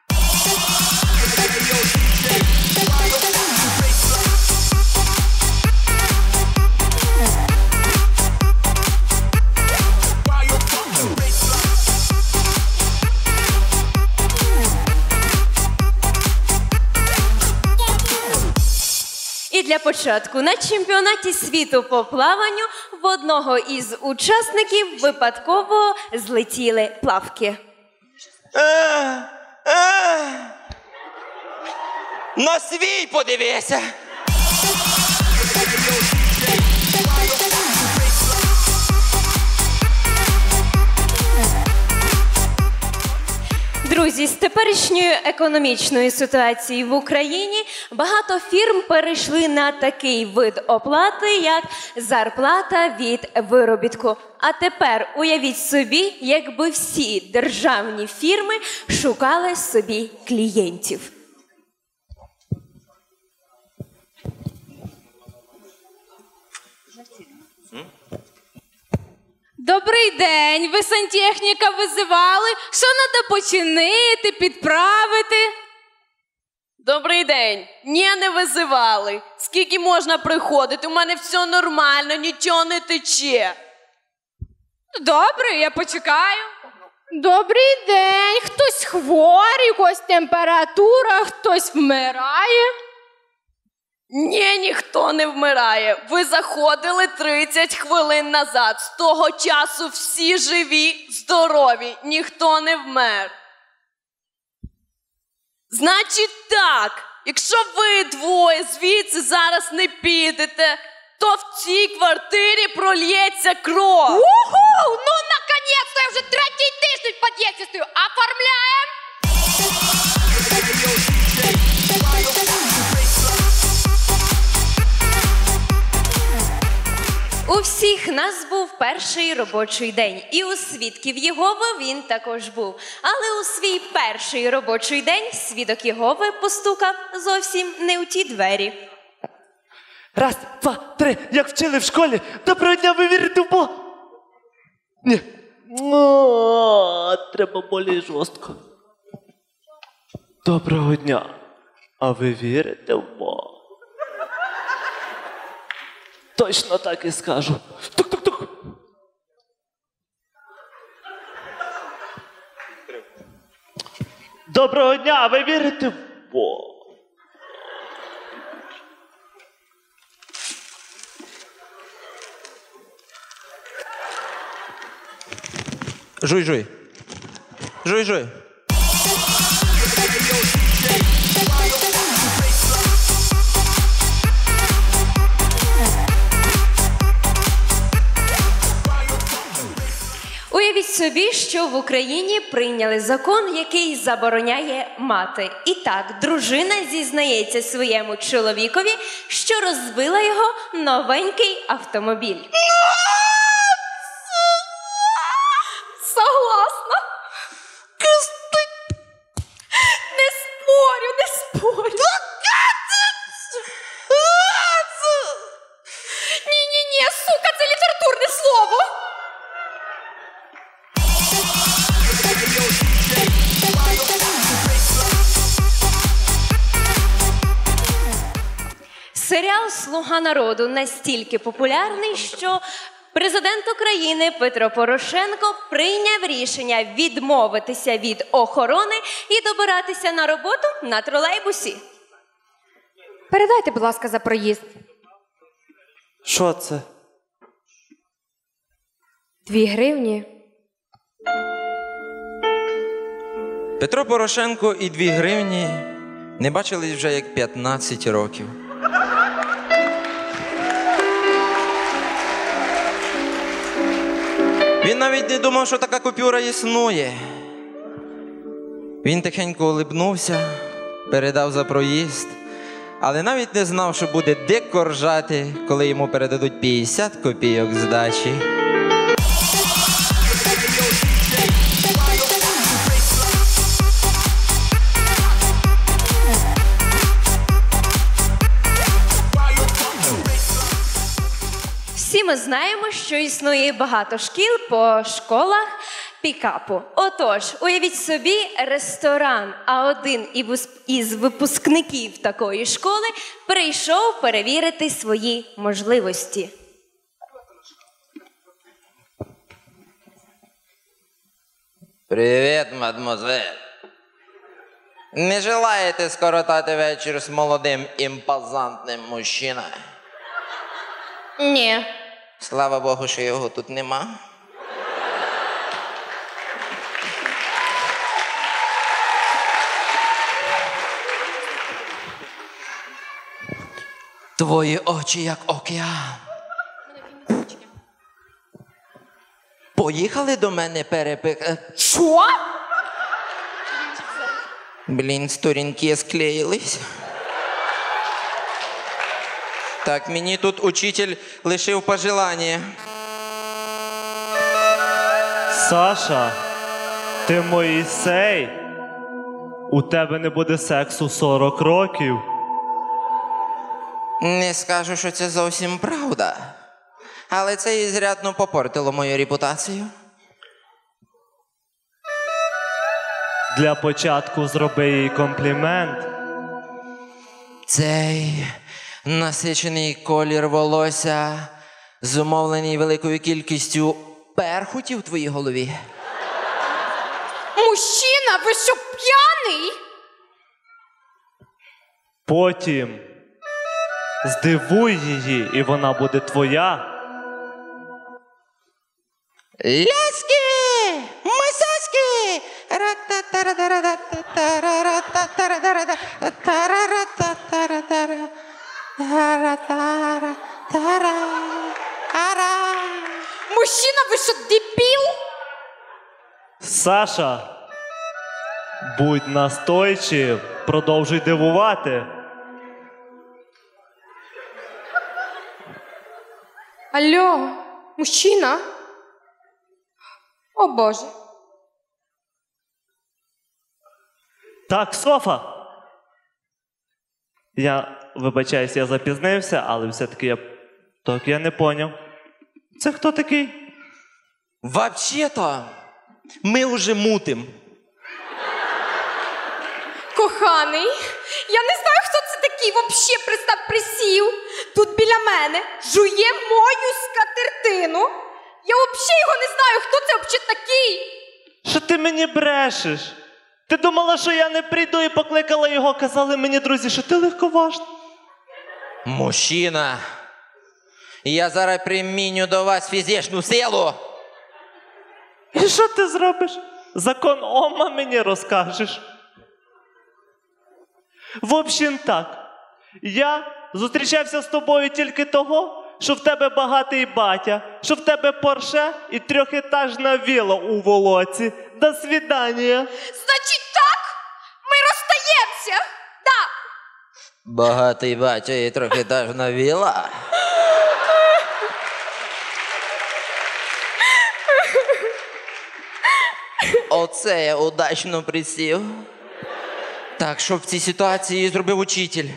І для початку на чемпіонаті світу по плаванню в одного із учасників випадково злетіли плавки. Е, е, на свій подивися. Друзі, з теперішньої економічної ситуації в Україні багато фірм перейшли на такий вид оплати, як зарплата від виробітку. А тепер уявіть собі, якби всі державні фірми шукали собі клієнтів. Добрий день, ви сантехніка визивали? Що треба починити, підправити? Добрий день. Ні, не визивали. Скільки можна приходити? У мене все нормально, нічого не тече. Добре, я почекаю. Добрий день. Хтось хворий, у когось температура, хтось вмирає. Ні, ніхто не вмирає. Ви заходили тридцять хвилин назад. З того часу всі живі, здорові, ніхто не вмер. Значить так, якщо ви двоє звідси зараз не підете, то в цій квартирі прольється кров. Уху! Ну, наконец-то! Я вже третій тиждень в під'їзді стою. Оформляємо! У всіх нас був перший робочий день, і у свідків Єгови він також був. Але у свій перший робочий день свідок Єгови постукав зовсім не у ті двері. Раз, два, три, як вчили в школі. Доброго дня, ви вірите в Бога? Ні. О, треба более жорстко. Доброго дня. А ви вірите в Бога? Точно так і скажу. Тук-тук-тук. Доброго дня, ви вірите в Бога? Жуй-жуй. Жуй-жуй. Уявіть собі, що в Україні прийняли закон, який забороняє мати. І так, дружина зізнається своєму чоловікові, що розбила його новенький автомобіль. Согласна. Не спорю, не спорю. Ні-ні-ні, сука, це літературне слово. Серіал «Слуга народу» настільки популярний, що президент України Петро Порошенко прийняв рішення відмовитися від охорони і добиратися на роботу на тролейбусі. Передайте, будь ласка, за проїзд. Що це? Дві гривні. Петро Порошенко і дві гривні не бачились вже як п'ятнадцять років. Він навіть не думав, що така купюра існує. Він тихенько улибнувся, передав за проїзд, але навіть не знав, що буде дико ржати, коли йому передадуть п'ятдесят копійок здачі. Всі ми знаємо, що існує багато шкіл по школах пікапу. Отож, уявіть собі ресторан, а один із випускників такої школи прийшов перевірити свої можливості. Привіт, мадмозель. Не желаєте скоротати вечір з молодим імпозантним мужчиною? Ні. Слава Богу, що його тут нема. Твої очі як океан. Поїхали до мене перепи... Що? Блін, сторінки склеїлись. Так, мені тут учитель лишив пожелання. Саша, ти Моїсей? У тебе не буде сексу сорок років. Не скажу, що це зовсім правда. Але це і зрядно попортило мою репутацію. Для початку зроби їй комплімент. Цей насичений колір волосся зумовлений великою кількістю перхотів в твоїй голові. Мужчина, ви що, п'яний? Потім здивуй її, і вона буде твоя. Ляски! Масаски! Мужчина, ви що, дебіл? Саша, будь настойчив, продовжуй дивувати. Алло, мужчина? О Боже. Так, Софа. Я вибачаюсь, я запізнився, але все-таки я. Так, я не поняв. Це хто такий? Вообще-то, ми вже мутим. Коханий, я не знаю, хто це такий вообще, представ, присів тут біля мене, жує мою скатертину. Я взагалі його не знаю, хто це взагалі такий. Що ти мені брешеш? Ти думала, що я не прийду і покликала його, казали мені друзі, що ти легковажний. Мужчина, я зараз приміню до вас фізичну силу. І що ти зробиш? Закон Ома мені розкажеш. В общем так, я зустрічався з тобою тільки того, що в тебе багатий батя, що в тебе Порше і трьохетажна віла у Волоці. До свидання. Значить так, ми розстаємося, да. Багатий батя і трьохетажна віла. Оце я удачно присів. Так, що в цій ситуації зробив учитель?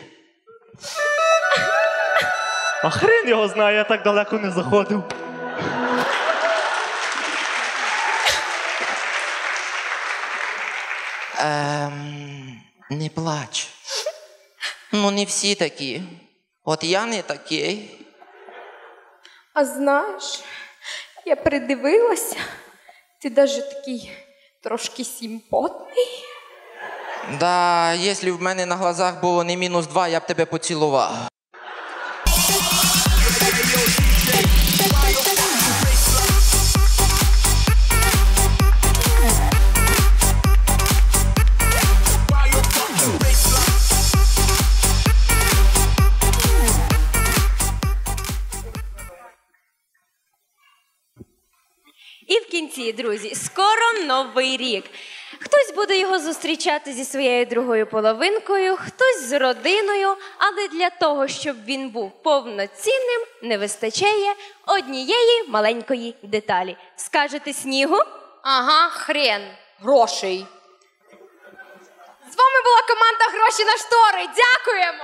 А хрен його знає, я так далеко не заходив. Ем, не плач. Ну, не всі такі. От я не такий. А знаєш, я придивилася, ти навіть такий трошки симпотний. Да, якщо в мене на глазах було не мінус два, я б тебе поцілував. І в кінці, друзі, скоро Новий рік. Хтось буде його зустрічати зі своєю другою половинкою, хтось з родиною, але для того, щоб він був повноцінним, не вистачає однієї маленької деталі. Скажете снігу? Ага, хрен, грошей. З вами була команда «Гроші на штори». Дякуємо!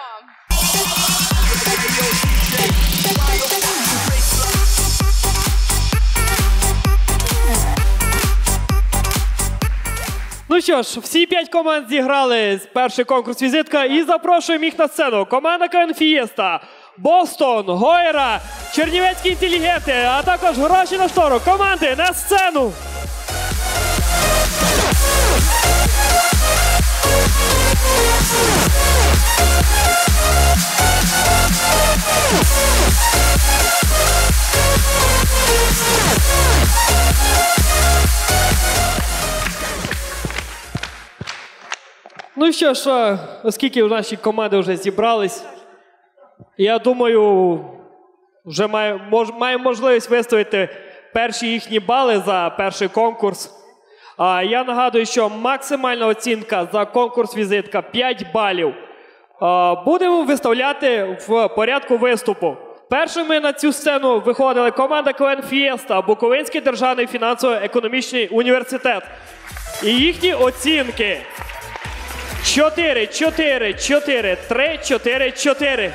Ну що ж, всі п'ять команд зіграли перший конкурс «Візитка» і запрошуємо їх на сцену. Команда КВН «Фієста», Бостон, Гойра, Чернівецькі інтелігенти, а також «Гроші на штору». Команди на сцену! Ну що ж, оскільки наші команди вже зібрались, я думаю, вже маємо мож, має можливість виставити перші їхні бали за перший конкурс. А я нагадую, що максимальна оцінка за конкурс «Візитка» п'ять балів. А, будемо виставляти в порядку виступу. Першими на цю сцену виходили команда КВН «Фієста», Буковинський державний фінансово-економічний університет. І їхні оцінки чотири, чотири, чотири, три, чотири, чотири.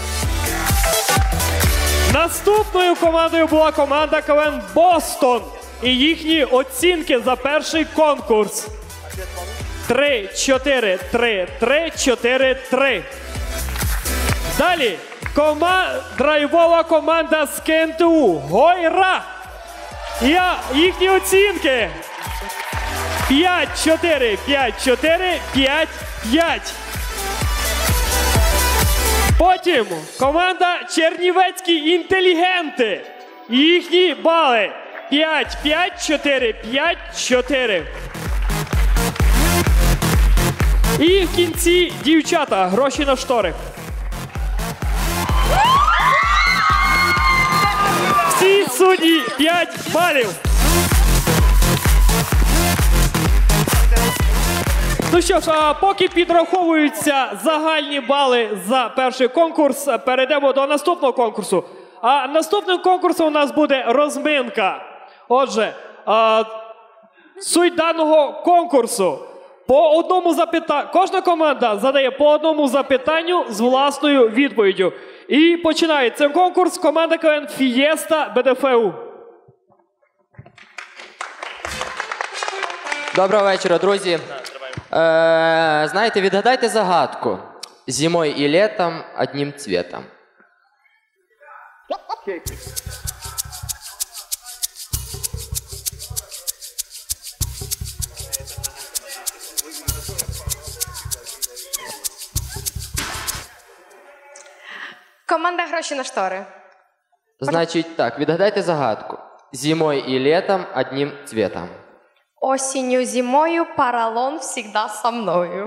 Наступною командою була команда КВН «Бостон». І їхні оцінки за перший конкурс. три, чотири, три, три, чотири, три. Далі. Кома... Драйвова команда з КНТУ «Гойра». Я... Їхні оцінки. п'ять, чотири, п'ять, чотири, п'ять, п'ять. Потім команда «Чернівецькі інтелігенти». Їхні бали п'ять, п'ять, чотири, п'ять, чотири. І в кінці дівчата, гроші на штори. Всі судді п'ять балів. Ну що ж, а поки підраховуються загальні бали за перший конкурс, перейдемо до наступного конкурсу. А наступним конкурсом у нас буде розминка. Отже, а, суть даного конкурсу. По одному запитанню. Кожна команда задає по одному запитанню з власною відповіддю. І починає цей конкурс команда КВН Фієста БДФУ. Доброго вечора, друзі. Е, знаєте, відгадайте загадку. Зимою і літом одним цветом. Команда гроші на штори. Значить так, відгадайте загадку. Зимою і літом одним цветом. Осінню, зимою, поролон всегда со мною.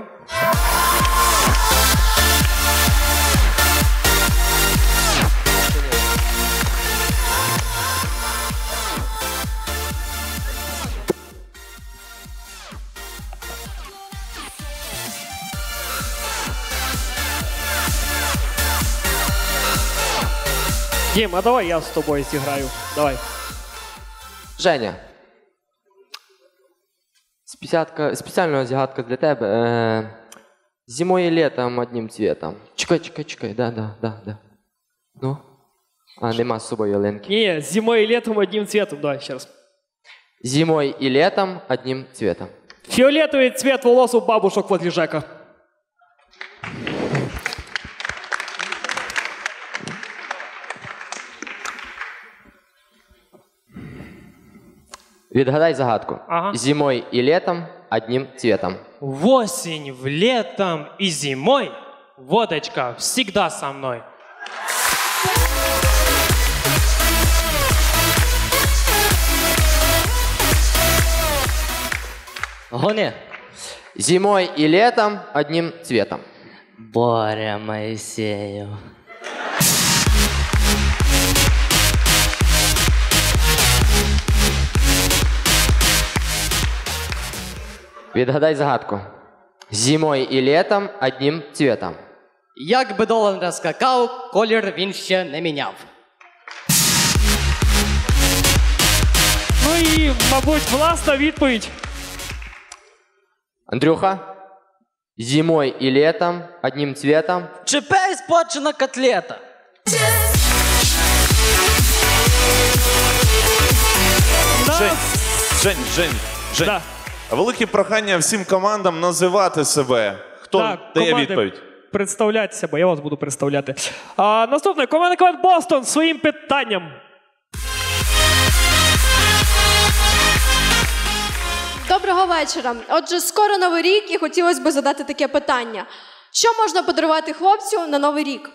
Дім, а давай я з тобою зіграю. Давай. Женя. Спеціалька, спеціальна загадка для тебе. Е, зимою і літом одним цветом. Чекай, чекай, чекай. Да, да, да, да. Ну? А, нема з собою ялинки. Ні, зимою і літом одним цветом. Давай ще раз. Зимою і літом одним цветом. Фіолетовий цвет волос у бабушок возле Жека. Відгадай загадку. Ага. Зимою і літом одним цветом. В осень, в летом и зимой водочка всегда со мной. Гони. Зимой и летом одним цветом. Боря Моисеев. Відгадай загадку. Зимою і літом одним цветом. Як би долар не скакав, колір він ще не міняв. Ну і, мабуть, власна відповідь. Андрюха. Зимою і літом одним цветом. ЧП іспорчена котлета. Жень, Жень, Жень, Жень. Да. Велике прохання всім командам називати себе. Хто Так, дає команди, відповідь? Представляйтеся, бо я вас буду представляти. А, наступне, команда КВН Бостон своїм питанням. Доброго вечора. Отже, скоро Новий рік і хотілося б задати таке питання. Що можна подарувати хлопцю на Новий рік?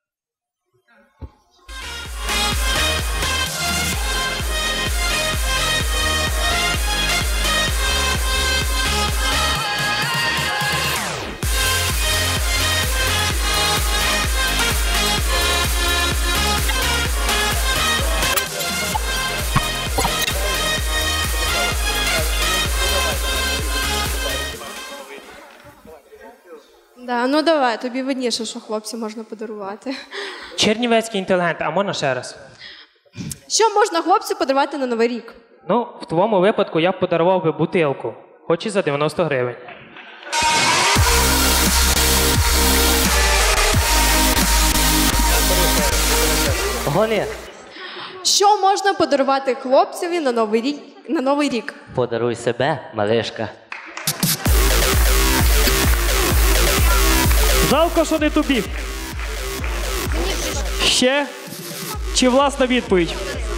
Да, ну давай, тобі видніше, що хлопцю можна подарувати. Чернівецький інтелігент, а можна ще раз? Що можна хлопцю подарувати на Новий рік? Ну, в твоєму випадку я б подарував би бутилку, хоч і за дев'яносто гривень. Гони. Що можна подарувати хлопцеві на Новий рік? На Новий рік? Подаруй себе, малишка. Жалко, що не тобі. Ще? Чи власна відповідь?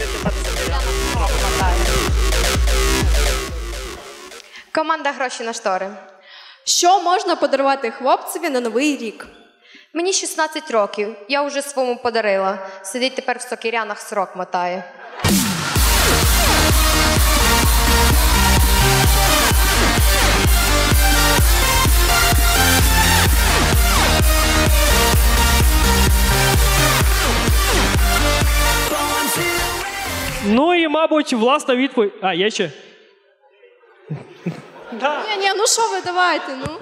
Команда гроші на штори. Що можна подарувати хлопцеві на Новий рік? Мені шістнадцять років. Я вже своєму подарила. Сидить тепер в сокирянах, срок мотає. Петрович, власна відповідь. А, є ще? Ні, ні, ну що ви, давайте, ну.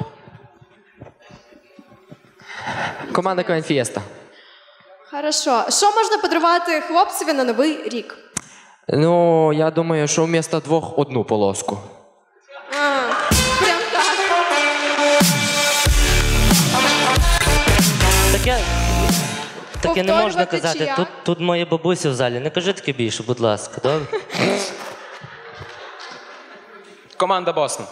Команда КВН Фієста. Хорошо. Що можна подарувати хлопцеві на Новий рік? Ну, я думаю, що вмісто двох одну полоску. А, прям так. Таке, таке не можна Повторювати казати. чи як? Тут, тут моя бабуся в залі. Не кажи таке більше, будь ласка, добре? Команда Бостон.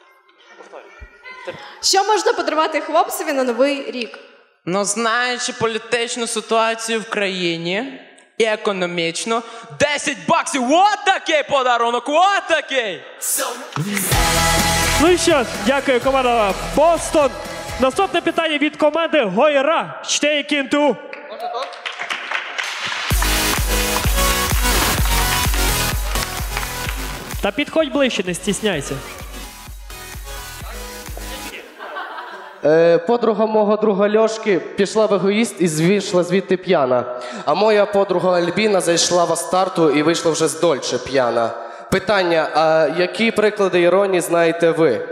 Що можна подарувати хлопцеві на Новий рік? Ну, знаючи політичну ситуацію в країні і економічно, десять баксів, от такий подарунок, от такий! Ну і що ж, дякую, команда Бостон. Наступне питання від команди Гойра. Чте кінту. Та підходь ближче, не стісняйся. Е, подруга мого друга Льошки пішла в егоїст і вийшла звідти п'яна. А моя подруга Альбіна зайшла в Астарту і вийшла вже з Дольче п'яна. Питання, а які приклади іронії знаєте ви?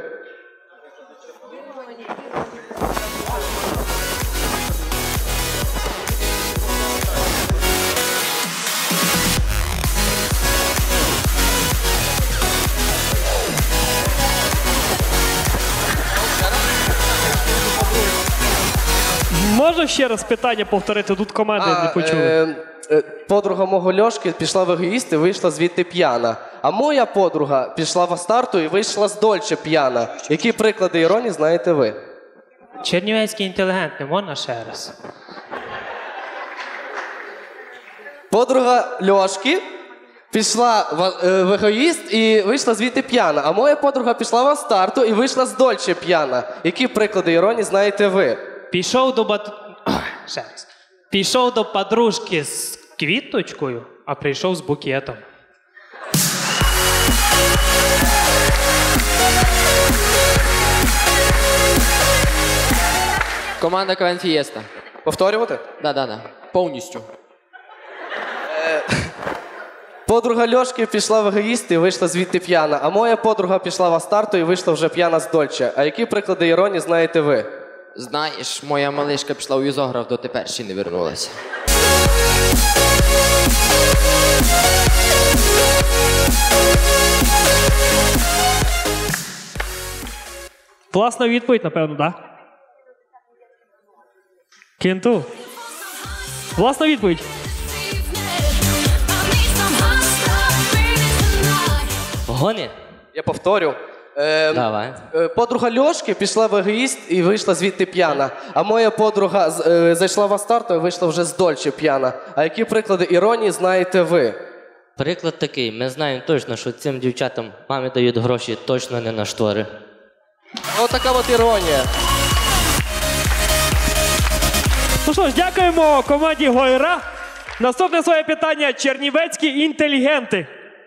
Можна ще раз питання повторити? Тут команди не почули. Е, е, подруга мого Льошки пішла в егоїст і вийшла звідти п'яна. А моя подруга пішла в Астарту і вийшла з Дольче п'яна. Які приклади іронії знаєте ви? Чернівецький інтелігент, не можна ще раз? Подруга Льошки пішла в, е, в егоїст і вийшла звідти п'яна. А моя подруга пішла в Астарту і вийшла з Дольче п'яна. Які приклади іронії знаєте ви? Пішов до бат... Ой, ще раз. Пішов до подружки з квіточкою, а прийшов з букетом. Команда КВН Фієста. Повторювати? Да, да, да. Повністю. Подруга Льошки пішла в егоїст і вийшла звідти п'яна. А моя подруга пішла в Астарту і вийшла вже п'яна з Дольче. А які приклади іронії знаєте ви? Знаєш, моя малишка пішла у візограф, дотепер ще не вернулася. Класна відповідь, напевно, так? Да? Кінту. Власна відповідь. Гони? Я повторю. Е, Давай. е, подруга Льошки пішла в егоїст і вийшла звідти п'яна. А моя подруга з- е, зайшла в Астарту і вийшла вже з Дольче п'яна. А які приклади іронії знаєте ви? Приклад такий. Ми знаємо точно, що цим дівчатам мамі дають гроші точно не на штори. Отака от іронія. Ну що ж, дякуємо команді Гойра. Наступне своє питання – чернівецькі інтелігенти.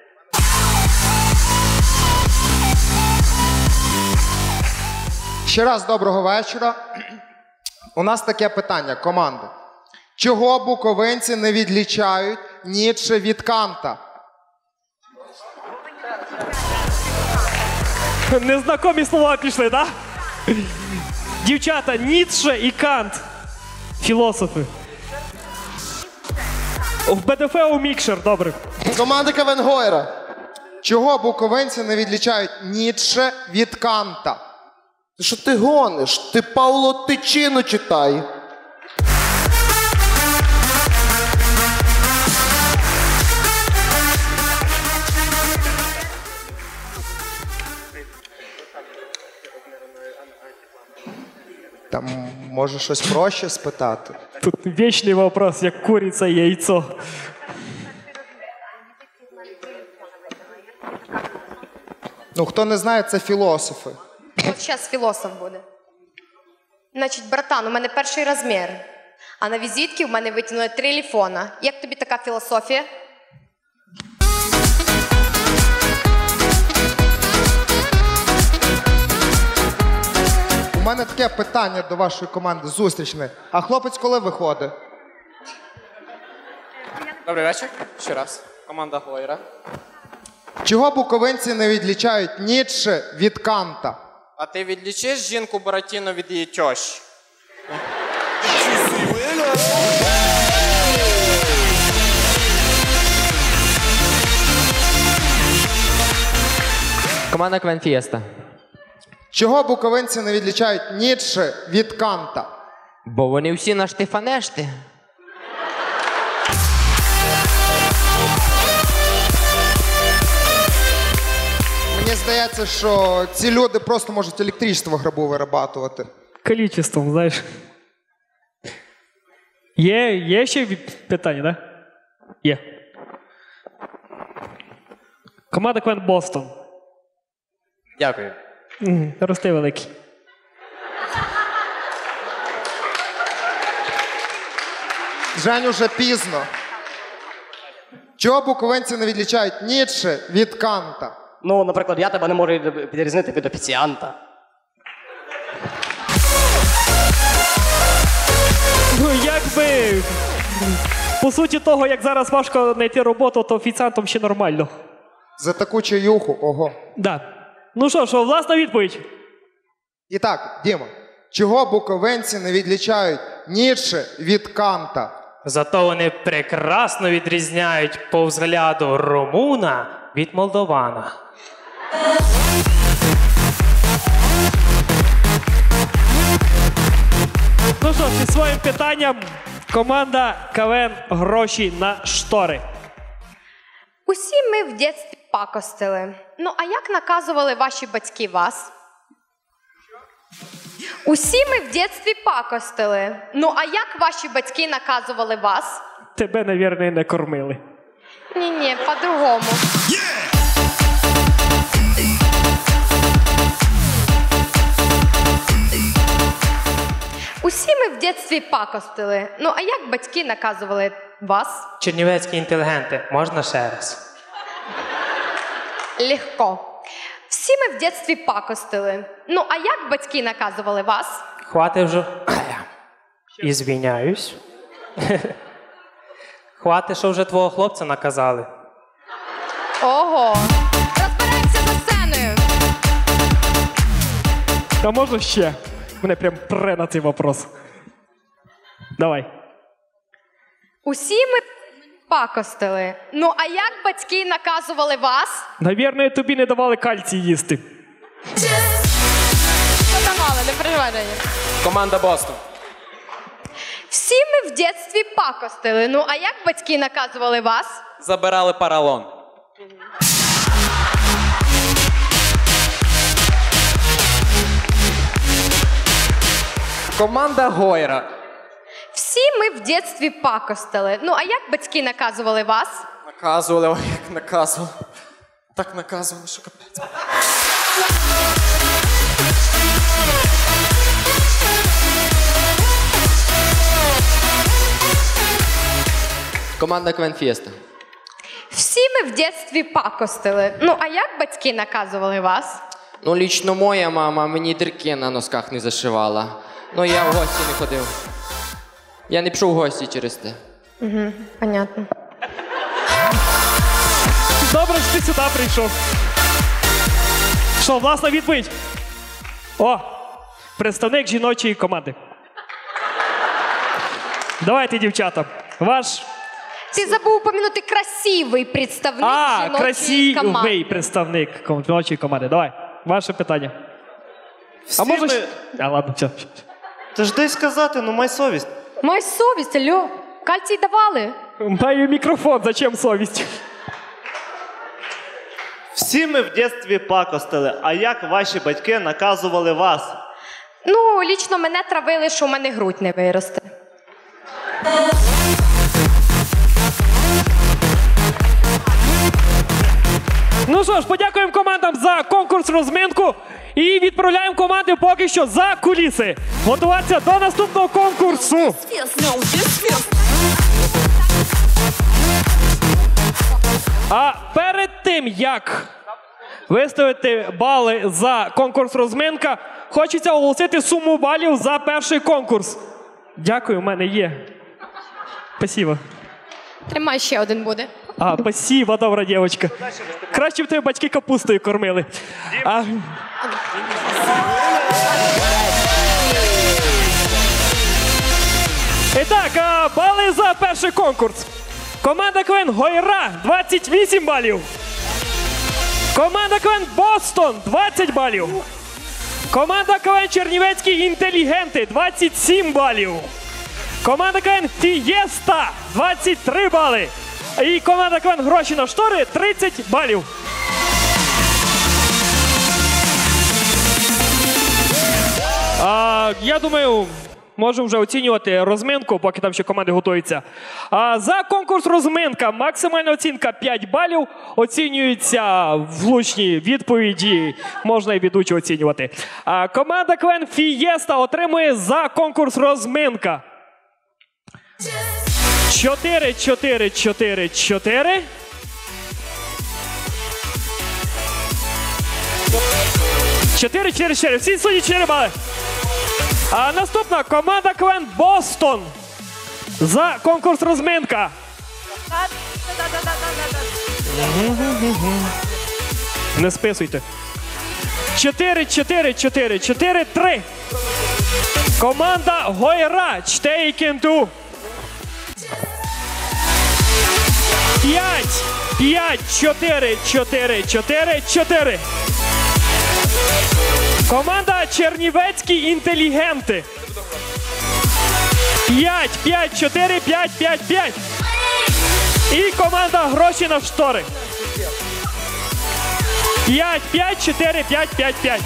Ще раз доброго вечора. У нас таке питання, команда. Чого буковинці не відлічають Ніцше від Канта? Незнакомі слова пішли, так? Да? Дівчата, Ніцше і Кант. Філософи. В БДФ у мікшер, добре. Команда КВН Гойра. Чого буковинці не відлічають Ніцше від Канта? Що ти гониш? Ти Пауло Тичину читай. Там може щось проще спитати. Тут вічний вопрос, як куриця і яйцо. Ну, хто не знає, це філософи. От зараз філософ буде. Значить, братан, у мене перший розмір. А на візитці в мене витягнули три ліфона. Як тобі така філософія? У мене таке питання до вашої команди зустрічне. А хлопець коли виходить? Добрий вечір. Ще раз. Команда Гойра. Чого буковинці не відлічають Ніцше від Канта? А ти відлічиш жінку Буратіно від її тьощі? Команда КВН Фієста. Чого буковинці не відлічають Ніцше від Канта? Бо вони всі на штифанешти. Мені здається, що ці люди просто можуть електричество в гробу вирабатувати. Количеством, знаєш. Є, є ще від- питання, так? Да? Є. Команда КВН Бостон. Дякую. М, Рости великий. Жень, уже пізно. Чого буковинці не відлічають Ніцше від Канта? Ну, наприклад, я тебе не можу підрізнити від офіціанта. Ну, якби. По суті того, як зараз важко знайти роботу, то офіціантом ще нормально. За таку чаюху, ого. Да. Ну що, що, власна відповідь? І так, Діма, чого буковинці не відлічають Ніцше від Канта? Зато вони прекрасно відрізняють по взгляду румуна від молдована. Ну що, зі своїм питанням команда КВН «Гроші на штори». Усі ми в дитинстві пакостили. Ну, а як наказували ваші батьки вас? Усі ми в дитинстві пакостили. Ну, а як ваші батьки наказували вас? Тебе, навірно, не кормили. Ні-ні, по-другому. Усі ми в дитинстві пакостили. Ну, а як батьки наказували вас? Чернівецькі інтелігенти, можна ще раз? Легко. Всі ми в дитинстві пакостили. Ну, а як батьки наказували вас? Хвати вже. І звіняюсь. Хвати, що вже твого хлопця наказали. Ого. Розберемося за сценою. А можна ще? Мене прям пре на цей вопрос. Давай. Усі ми пакостили. Ну, а як батьки наказували вас? Навірно, тобі не давали кальцій їсти. Подавали, не переживай, Женя. Команда Бостон. Всі ми в дитинстві пакостили. Ну, а як батьки наказували вас? Забирали паралон. Команда Гойра. Всі ми в дитинстві пакостили. Ну, а як батьки наказували вас? Наказували, ой, як наказували. Так наказували, що капець. Команда КВН Фієста. Всі ми в дитинстві пакостили. Ну, а як батьки наказували вас? Ну, лічно моя мама мені дірки на носках не зашивала. Ну, я в гості не ходив. Я не пішов в гості через те. Угу, понятно. Добре, що ти сюди прийшов. Що, власна відповідь? О, представник жіночої команди. Давайте, дівчата. Ваш... Ти забув упомянути красивий представник А, жіночої красивий команди. представник ком- жіночої команди. Давай, ваше питання. Всі а може... ми- ж- А, ладно, все. Та ж дай сказати, ну май совість. Май совість, алло. Кальцій давали. Маю мікрофон, зачем совість? Всі ми в дитинстві пакостили, а як ваші батьки наказували вас? Ну, лічно мене травили, що в мене грудь не виросте. Ну що ж, подякуємо командам за конкурс-розминку і відправляємо команди поки що за куліси. Готуватися до наступного конкурсу. А перед тим, як виставити бали за конкурс розминка, хочеться оголосити суму балів за перший конкурс. Дякую, в мене є. Спасибо. Тримай, ще один буде. А, спасибо, добра дівчинка. Краще б тебе батьки капустою кормили. А... І так, а, бали за перший конкурс. Команда КВН Гойра двадцять вісім балів. Команда КВН Бостон двадцять балів. Команда КВН Чернівецькі інтелігенти двадцять сім балів. Команда КВН Фієста двадцять три бали. І команда КВН Гроші на штори тридцять балів. А, я думаю, можемо вже оцінювати розминку, поки там ще команди готуються. А, за конкурс розминка максимальна оцінка п'ять балів. Оцінюються влучні відповіді, можна і ведучі оцінювати. А, команда КВН Фієста отримує за конкурс розминка чотири, чотири, чотири, чотири. чотири, чотири, чотири. Всі судді чотири бали. А наступна команда КВН Бостон за конкурс розминка. Не списуйте. чотири, чотири, чотири, чотири, три. Команда Гойра Чтейкінту. п'ять, п'ять, чотири, чотири, чотири, чотири. Команда Чернівецькі інтелігенти. п'ять, п'ять, чотири, п'ять, п'ять, п'ять. І команда Гроші на штори. п'ять, п'ять, чотири, п'ять, п'ять, п'ять.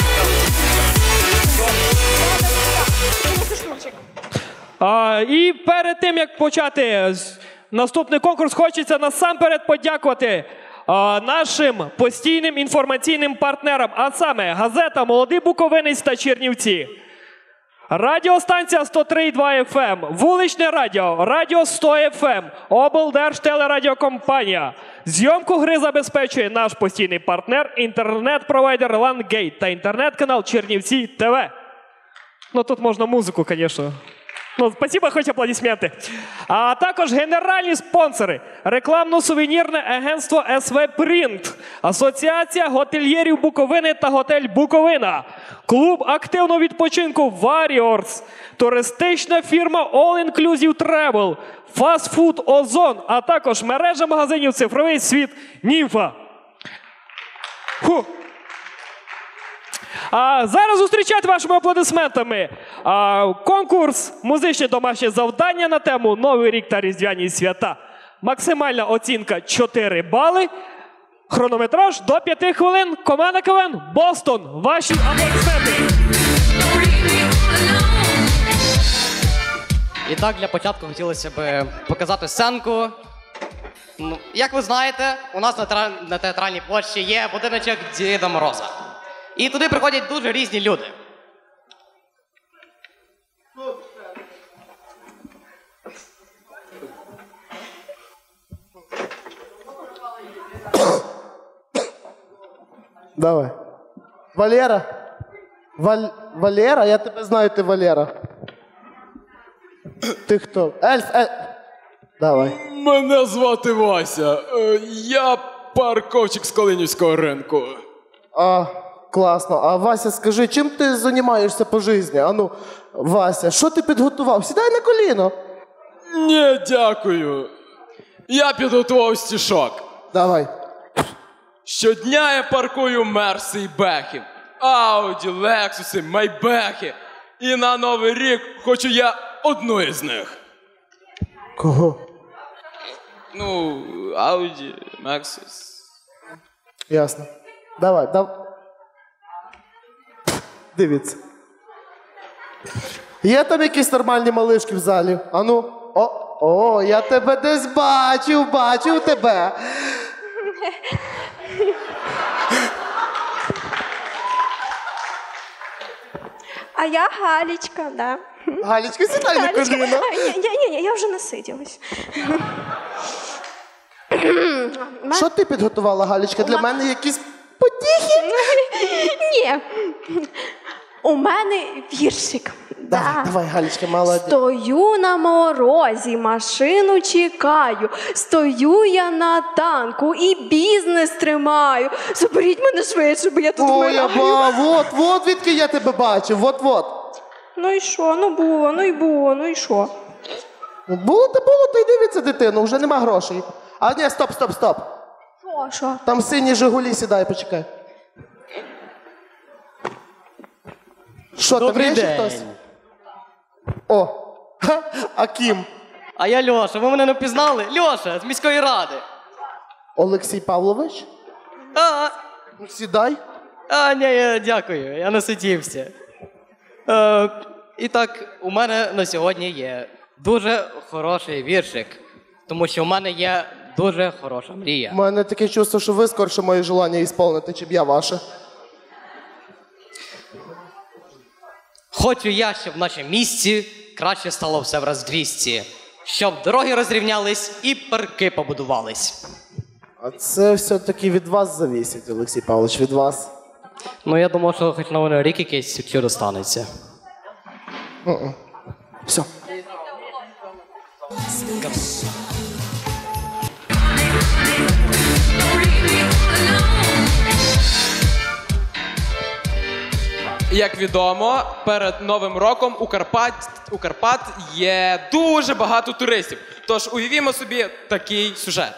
А, і перед тим, як почати наступний конкурс, хочеться насамперед подякувати а, нашим постійним інформаційним партнерам, а саме газета «Молодий Буковинець» та «Чернівці», радіостанція сто три і два еф ем, вуличне радіо, радіо сто еф ем, облдержтелерадіокомпанія. Зйомку гри забезпечує наш постійний партнер, інтернет-провайдер Лангейт та інтернет-канал Чернівці ТВ. Ну тут можна музику, звісно. Ну, спасибо, хоч аплодисменти. А також генеральні спонсори. Рекламно-сувенірне агентство ес ве Принт, Асоціація готельєрів Буковини та готель Буковина, клуб активного відпочинку Warriors, туристична фірма All Inclusive Travel, фастфуд Озон, а також мережа магазинів «Цифровий світ» Німфа. Фу. А зараз зустрічайте вашими аплодисментами а, конкурс «Музичне домашнє завдання» на тему «Новий рік та різдвяні свята». Максимальна оцінка чотири бали. Хронометраж до п'яти хвилин. Команда КВН Бостон. Ваші аплодисменти. І так, для початку хотілося б показати сценку. Ну, як ви знаєте, у нас на, тра... на театральній площі є будиночок Діда Мороза. І туди приходять дуже різні люди. Давай. Валера. Валь... Валера? Я тебе знаю, ти Валера. Ти хто? Ельф, ельф. Давай. Мене звати Вася. Е, Я парковщик з Калинівського ринку. А, класно. А Вася, скажи, чим ти займаєшся по житті? Ану, Вася, що ти підготував? Сідай на коліно. Ні, дякую. Я підготував стишок. Давай. Щодня я паркую Мерси і Бехи, Ауді, Лексуси, Майбехи. І на Новий рік хочу я одну із них. Кого? Ну, Ауді, Лексус. Ясно. Давай, давай. Дивіться. Є там якісь нормальні малишки в залі? Ану. О, о, я тебе десь бачив, бачив тебе. А я Галічка, да. Галічка, сідай на коліно. Ні, ні, я вже насиділась. Що ти підготувала, Галічка? Для мене якісь потіхи? Ні. У мене віршик Давай, давай, Галічка, молодець. Стою на морозі, машину чекаю. Стою я на танку і бізнес тримаю. Заберіть мене швидше, бо я тут Ой, вмираю. аба, вот, вот відки я тебе бачив, вот-вот. Ну і що? Ну було, ну і було, ну і що? Було то було, то й дивиться дитину, вже нема грошей. А ні, стоп, стоп, стоп. Що, що? Там сині Жигулі, сідай, почекай. Що, там Добрий є ще день. хтось? О, ха, а Кім? А я Льоша, ви мене не впізнали? Льоша, з міської ради. Олексій Павлович? А, Ну, сідай. а ні, я, дякую, я насидівся. Е, і так, у мене на сьогодні є дуже хороший віршик, тому що у мене є дуже хороша мрія. У мене таке чувство, що ви скорше моє желання ісполните, чим я ваше. Хочу я, щоб в нашому місті краще стало все в раз двісті. Щоб дороги розрівнялись і парки побудувались. А це все-таки від вас завісить, Олексій Павлович, від вас. Ну, я думав, що хоч на мене рік якийсь чудо станеться. Uh-uh. Все. Як відомо, перед Новим роком у Карпат, у Карпат є дуже багато туристів. Тож уявімо собі такий сюжет.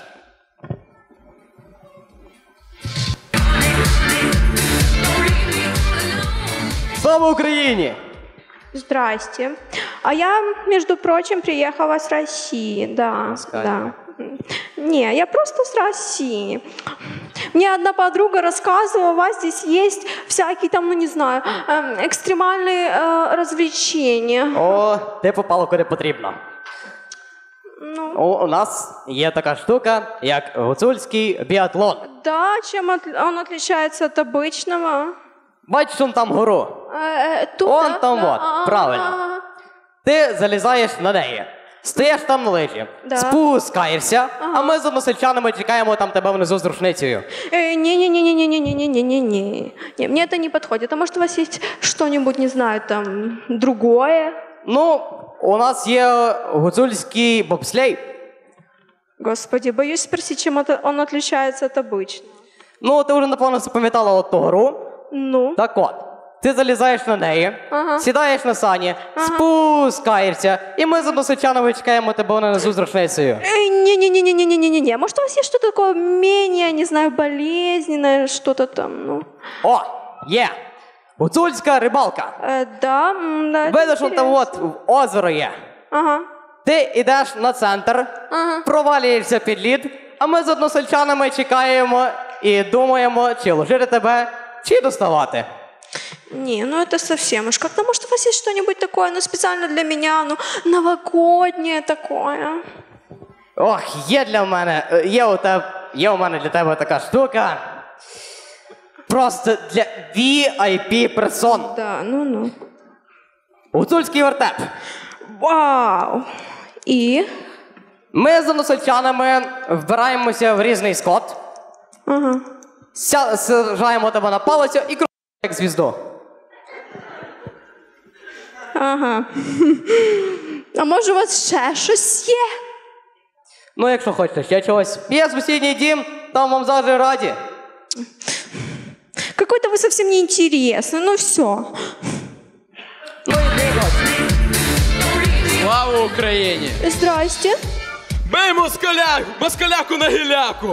Слава Україні! Здрасте. А я, между прочим, приехала с России, да, да. Не, я просто с России. Мне одна подруга рассказывала, у вас здесь есть всякие там, ну не знаю, э, экстремальные э, развлечения. О, ти попала куди потрібно. Ну. У, у нас є така штука, як гуцульський біатлон. Да, чем от- он отличается от обычного? Бачиш, он там гору. Э, э, тут, Он да, там да, от, а, правильно. а, Ти залізаєш на неї, стоїш там на лижі, Да. спускаєшся, а ми з односельчанами чекаємо там тебе внизу з рушницею. Э, Не-не-не-не-не-не-не-не-не-не. Не, мне это не подходит. А может, у вас есть что-нибудь, не знаю, там, другое? Ну, у нас є гуцульський бобслей. Господи, боюсь спросить, чем это он отличается от обычного. Ну, ти вже, напевно, запам'ятала от ту гору. Ну? Так от, ти залізаєш на неї, Ага. сідаєш на сані, спускаєшся, і ми з односельчанами чекаємо тебе внизу з рушницею. Э, Не-не-не-не-не-не-не-не. Может, у вас есть что-то такое менее, не знаю, болезненное, что-то там, ну? О, є! Гуцульська рибалка. Э, да, м, да. это Видиш, що там интересно. от озеро є. Ага. Ти йдеш на центр, Ага. провалюєшся під лід, а ми з односельчанами чекаємо і думаємо, чи ложити тебе, чи доставати. Не, ну это совсем уж как-то. Может, у вас есть что-нибудь такое, ну, специально для меня, ну, новогоднее такое? Ох, є для мене, е, є у тебе, є у мене для тебе така штука. Просто для ві ай пі персон. Да, ну-ну. Гуцульський вертеп. Вау! І? Ми з односельчанами вбираємося в різний скот, Ага. ся- саджаємо тебе на палицю і крутимо як звізду. Ага. А може у вас ще щось є? Ну, якщо хочете ще чогось. Є сусідній дім, там вам завжди раді. Какой-то вы совсем неинтересный, ну все. Слава Україні! Здрасте. Бей москаля! Москаляку на гіляку!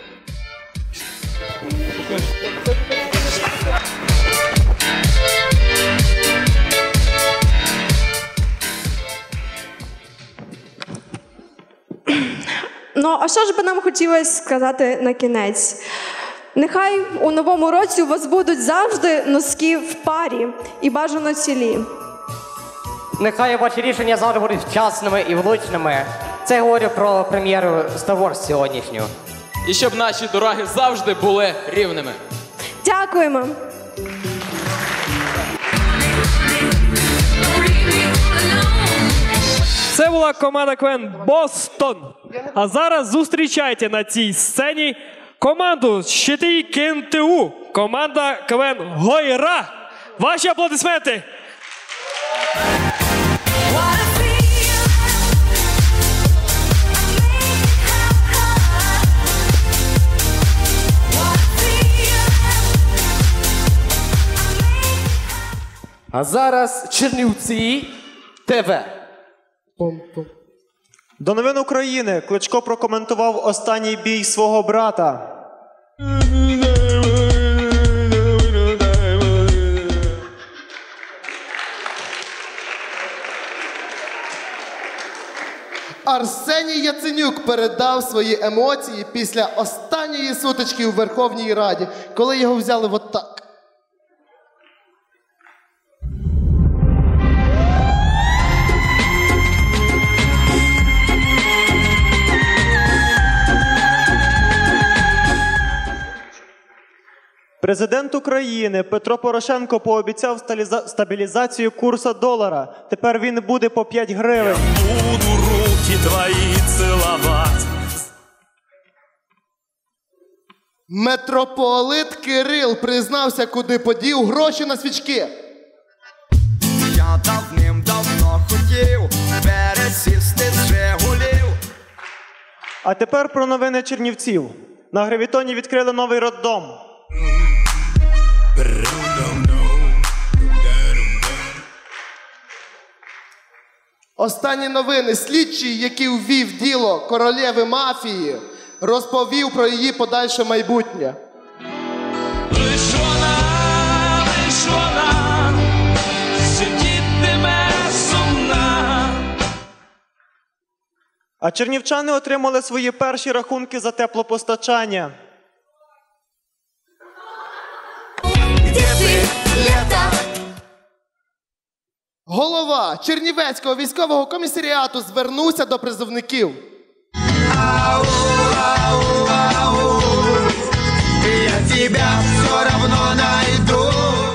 Ну, а що ж би нам хотілося сказати на кінець? Нехай у новому році у вас будуть завжди носки в парі і бажано цілі. Нехай ваші рішення завжди будуть вчасними і влучними. Це я говорю про прем'єру Star Wars сьогоднішню. І щоб наші дороги завжди були рівними. Дякуємо. Це була команда КВН «Бостон». А зараз зустрічайте на цій сцені команду з ЩТІ КНТУ. Команда КВН «Гойра». Ваші аплодисменти! А зараз Чернівці ТВ. До новин України Кличко прокоментував останній бій свого брата. Арсеній Яценюк передав свої емоції після останньої сутички у Верховній Раді, коли його взяли вот так. Президент України Петро Порошенко пообіцяв сталіза- стабілізацію курсу долара. Тепер він буде по п'ять гривень. Буду руки твои целовать. Митрополит Кирил признався, куди подів гроші на свічки. Я давним-давно хотів пересісти з Жигулів. А тепер про новини Чернівців. На Гравітоні відкрили новий роддом. Останні новини. Слідчий, який ввів діло королеви мафії, розповів про її подальше майбутнє. Лиш вона, лиш вона, сидітиме сумна. А чернівчани отримали свої перші рахунки за теплопостачання. Голова Чернівецького військового комісаріату звернувся до призовників. Ау, ау, ау, я тебя все равно найду.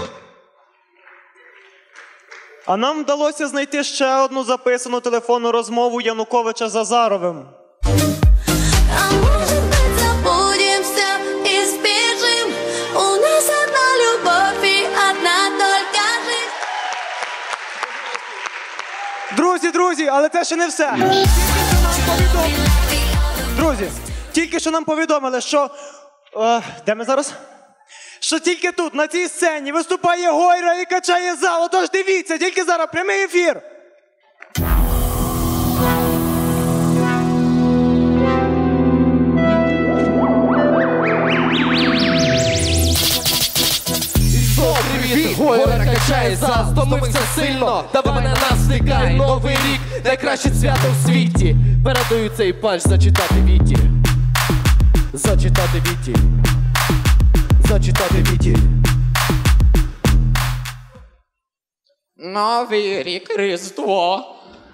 А нам вдалося знайти ще одну записану телефонну розмову Януковича з Азаровим. Забудем все и сбежим. У нас одна любовь и одна только жизнь. Друзі, друзі, але це ще не все. Друзі, тільки що нам повідомили, що... Е, де ми зараз? Що тільки тут, на цій сцені, виступає Гойра і качає зал. Отож дивіться, тільки зараз прямий ефір. Привіт, Гойра качає зал, стомився сильно, давай на нас втикай, новий рік, найкраще свято в світі. Передаю цей панч зачитати Віті. Зачитати Віті. Зачитати Віті. Новий рік, Різдво.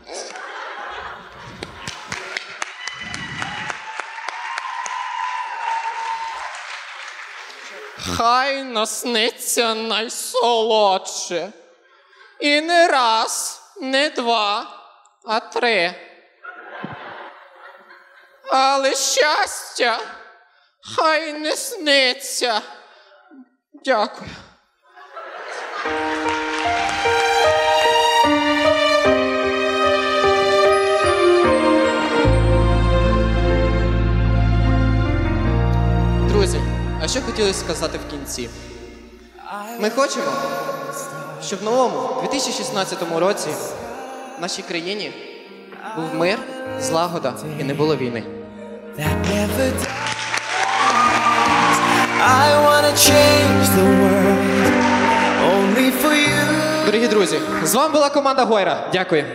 Хай насниться найсолодше. І не раз, не два, а три. Але щастя хай не сниться. Дякую. Друзі, а що хотілося сказати в кінці? Ми хочемо, щоб в новому дві тисячі шістнадцятому році в нашій країні був мир, злагода і не було війни. Дорогі друзі, з вами була команда Гойра. Дякую.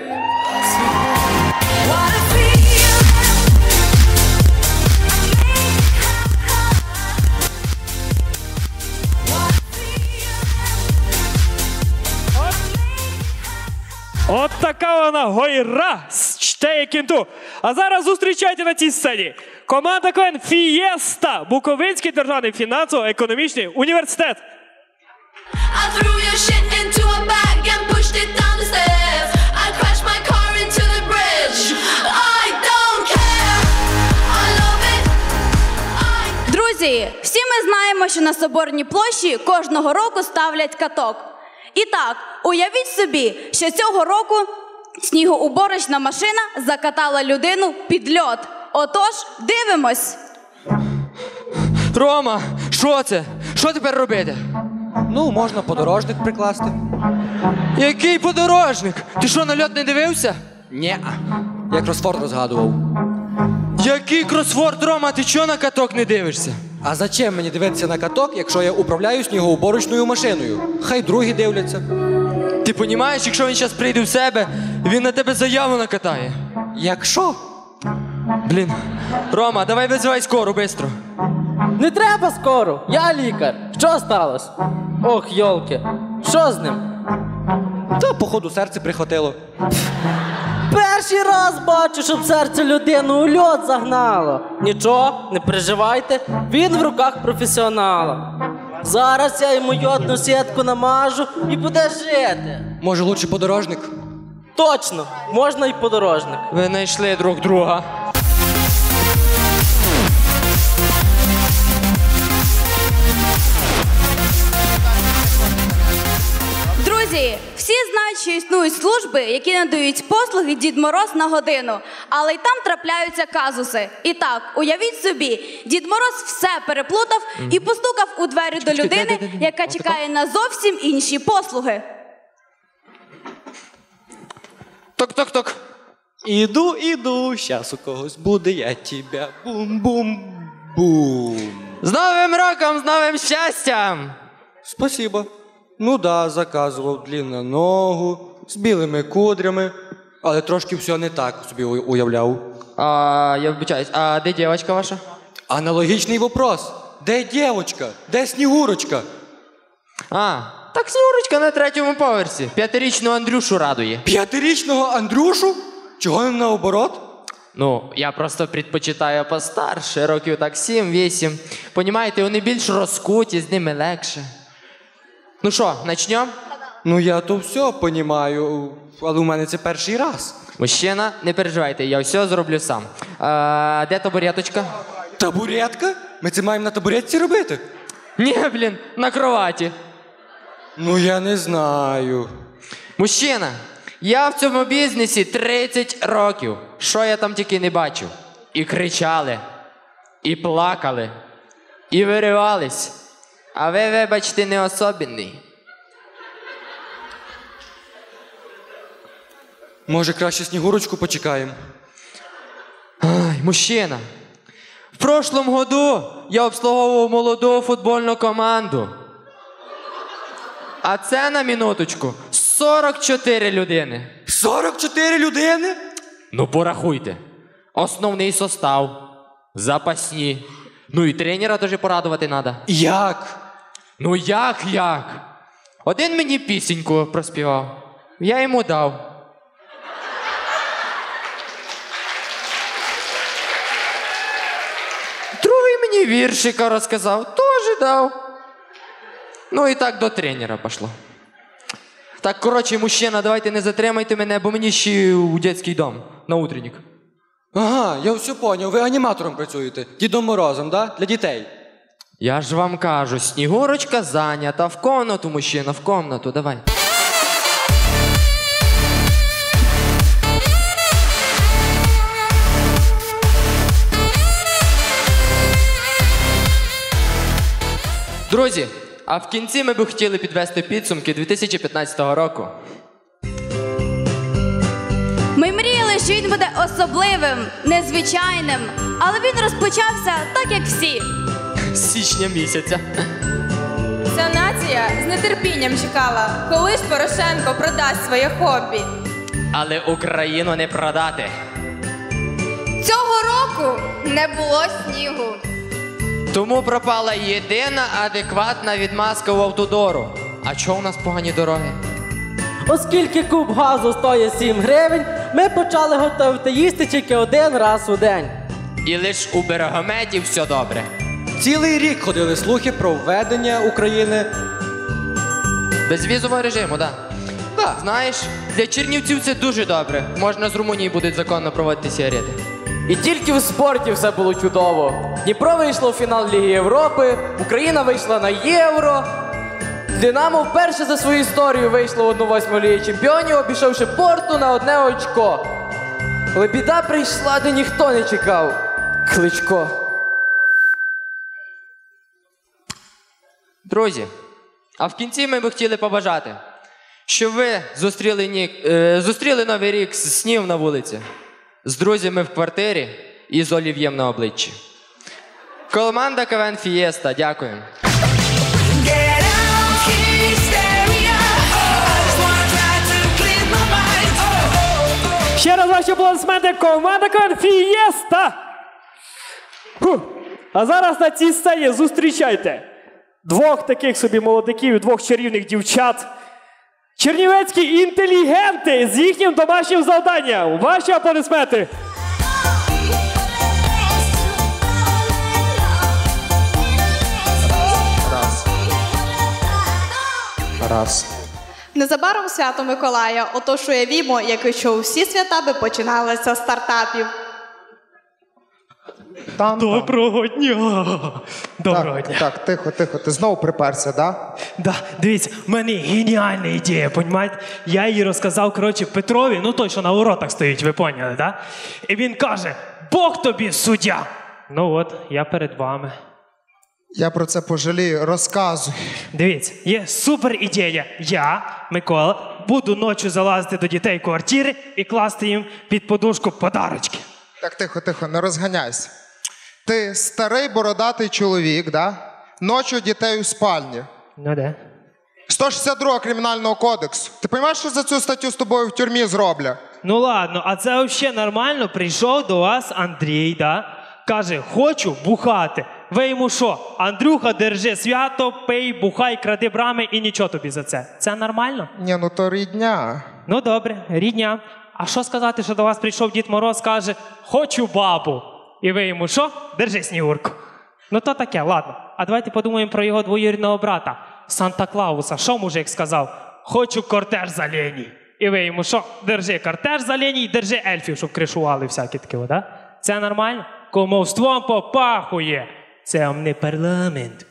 От така вона Гойра з чтеє кінту. А зараз зустрічайте на цій сцені. Команда КВН Фієста, Буковинський державний фінансово-економічний університет. I threw your shit into a bag and pushed it down the stairs. I crashed my car into the bridge. I don't care. I love it. Друзі, всі ми знаємо, що на Соборній площі кожного року ставлять каток. І так, уявіть собі, що цього року снігоуборочна машина закатала людину під льод. Отож, дивимось. Рома, що це? Що тепер робити? Ну, можна подорожник прикласти. Який подорожник? Ти що, на льот не дивився? Ні. Я кросфорд розгадував. Який кросфорд, Рома? Ти чого на каток не дивишся? А зачем мені дивитися на каток, якщо я управляю снігоуборочною машиною? Хай другі дивляться. Ти розумієш, якщо він зараз прийде в себе, він на тебе заяву накатає. Якщо? Блін. Рома, давай визивай скору, швидко. Не треба скоро, я лікар. Що сталося? Ох, йолки, що з ним? Та, походу, серце прихватило. Перший раз бачу, щоб серце людину у льот загнало. Нічого, не переживайте, він в руках професіонала. Зараз я йому йодну сітку намажу і буде жити. Може, лучше подорожник? Точно, можна і подорожник. Ви знайшли друг друга. Друзі, всі знають, що існують служби, які надають послуги Дід Мороз на годину, але й там трапляються казуси. І так, уявіть собі, Дід Мороз все переплутав і постукав у двері до людини, яка чекає на зовсім інші послуги. Ток-ток-ток. Іду, іду, щас у когось буде, я тебе бум-бум-бум. З Новим роком, з новим щастям! Спасибо. Ну да, заказував длинноногу, з білими кудрями, але трошки все не так собі у- уявляв. А, я вибачаюсь, а де дівчинка ваша? Аналогічний вопрос. Де дівчинка? Де Снігурочка? А, так Снігурочка на третьому поверсі. П'ятирічного Андрюшу радує. П'ятирічного Андрюшу? Чого не наоборот? Ну, я просто предпочитаю постарше, років так сім-вісім. Понімаєте, вони більш розкуті, з ними легше. Ну що, начнем? Ну я то все понімаю, але у мене це перший раз. Мужчина, не переживайте, я все зроблю сам. А, де табуреточка? Табуретка? Ми це маємо на табуретці робити? Ні, блін, на кроваті. Ну я не знаю. Мужчина, я в цьому бізнесі тридцять років. Що я там тільки не бачив? І кричали, і плакали, і виривались. А ви, вибачте, не особенний. Може, краще Снігурочку почекаємо? Ай, мужчина, в прошлом году я обслуговував молоду футбольну команду. А це, на минуточку, сорок чотири людини. сорок чотири людини? Ну, порахуйте. Основний состав, запасні. Ну і тренера теж порадувати треба. Як? Ну як, як? Один мені пісеньку проспівав. Я йому дав. Другий мені віршика розказав, теж дав. Ну і так до тренера пішло. Так, коротше, мужчина, давайте не затримайте мене, бо мені ще у дитячий дом на утренник. Ага, я все поняв, ви аніматором працюєте. Дідом Морозом, да? Для дітей. Я ж вам кажу, Снігурочка зайнята. В комнату, мужчина, в комнату, давай. Друзі, а в кінці ми б хотіли підвести підсумки дві тисячі п'ятнадцятого року. Ми мріяли, що він буде особливим, незвичайним, але він розпочався так, як всі. З січня місяця. Вся нація з нетерпінням чекала, коли ж Порошенко продасть своє хобі. Але Україну не продати. Цього року не було снігу. Тому пропала єдина адекватна відмазка у автодору. А чого у нас погані дороги? Оскільки куб газу стоїть сім гривень, ми почали готувати їсти тільки один раз у день. І лиш у Берегометі все добре. Цілий рік ходили слухи про введення України. Безвізового режиму, так. Да. Так. Знаєш, для чернівців це дуже добре. Можна з Румунії будуть законно проводити сигарети. І тільки в спорті все було чудово. Дніпро вийшло в фінал Ліги Європи, Україна вийшла на Євро. Динамо вперше за свою історію вийшло в одну восьму Ліги Чемпіонів, обійшовши Порту на одне очко. Але біда прийшла, де ніхто не чекав. Кличко. Друзі, А в кінці ми б хотіли побажати, щоб ви зустріли, ні... е, зустріли Новий рік з снів на вулиці, з друзями в квартирі і з олів'єм на обличчі. Команда КВН Фієста, дякуємо. Ще раз ваші аплодисменти, команда КВН Фієста! Фух. А зараз на цій сцені зустрічайте двох таких собі молодиків і двох чарівних дівчат. Чернівецькі інтелігенти з їхнім домашнім завданням. Ваші аплодисменти! Раз. Раз. Незабаром свято Миколая, отож уявімо, як що всі свята би починалися з стартапів. Доброго дня! Доброго так, дня. Так, тихо, тихо. Ти знову приперся, да? Да, дивіться, в мене геніальна ідея, понімаєте? Я її розказав, коротше, Петрові, ну той, що на воротах стоїть, ви поняли, да? І він каже, Бог тобі суддя! Ну от, я перед вами. Я про це пожалію, розказуй. Дивіться, є супер ідея. Я, Микола, буду ночі залазити до дітей в квартири і класти їм під подушку подарочки. Так, тихо, тихо, не розганяйся. Ти старий бородатий чоловік, да? Ночі у дітей у спальні. Ну де? сто шістдесят два Кримінального кодексу. Ти розумієш, що за цю статтю з тобою в тюрмі зроблять? Ну ладно, а це взагалі нормально? Прийшов до вас Андрій, да? Каже, хочу бухати. Ви йому що? Андрюха, держи свято, пий, бухай, кради брами і нічого тобі за це. Це нормально? Ні, ну то рідня. Ну добре, рідня. А що сказати, що до вас прийшов Дід Мороз, каже, хочу бабу. І ви йому що? Держи Снігурку. Ну то таке, ладно. А давайте подумаємо про його двоюрідного брата, Санта-Клауса. Що мужик сказав? Хочу кортеж за Лені. І ви йому що? Держи кортеж за Лені і держи ельфів, щоб кришували всякі такі, да? Це нормально? Кумовством попахує. Це вам не парламент.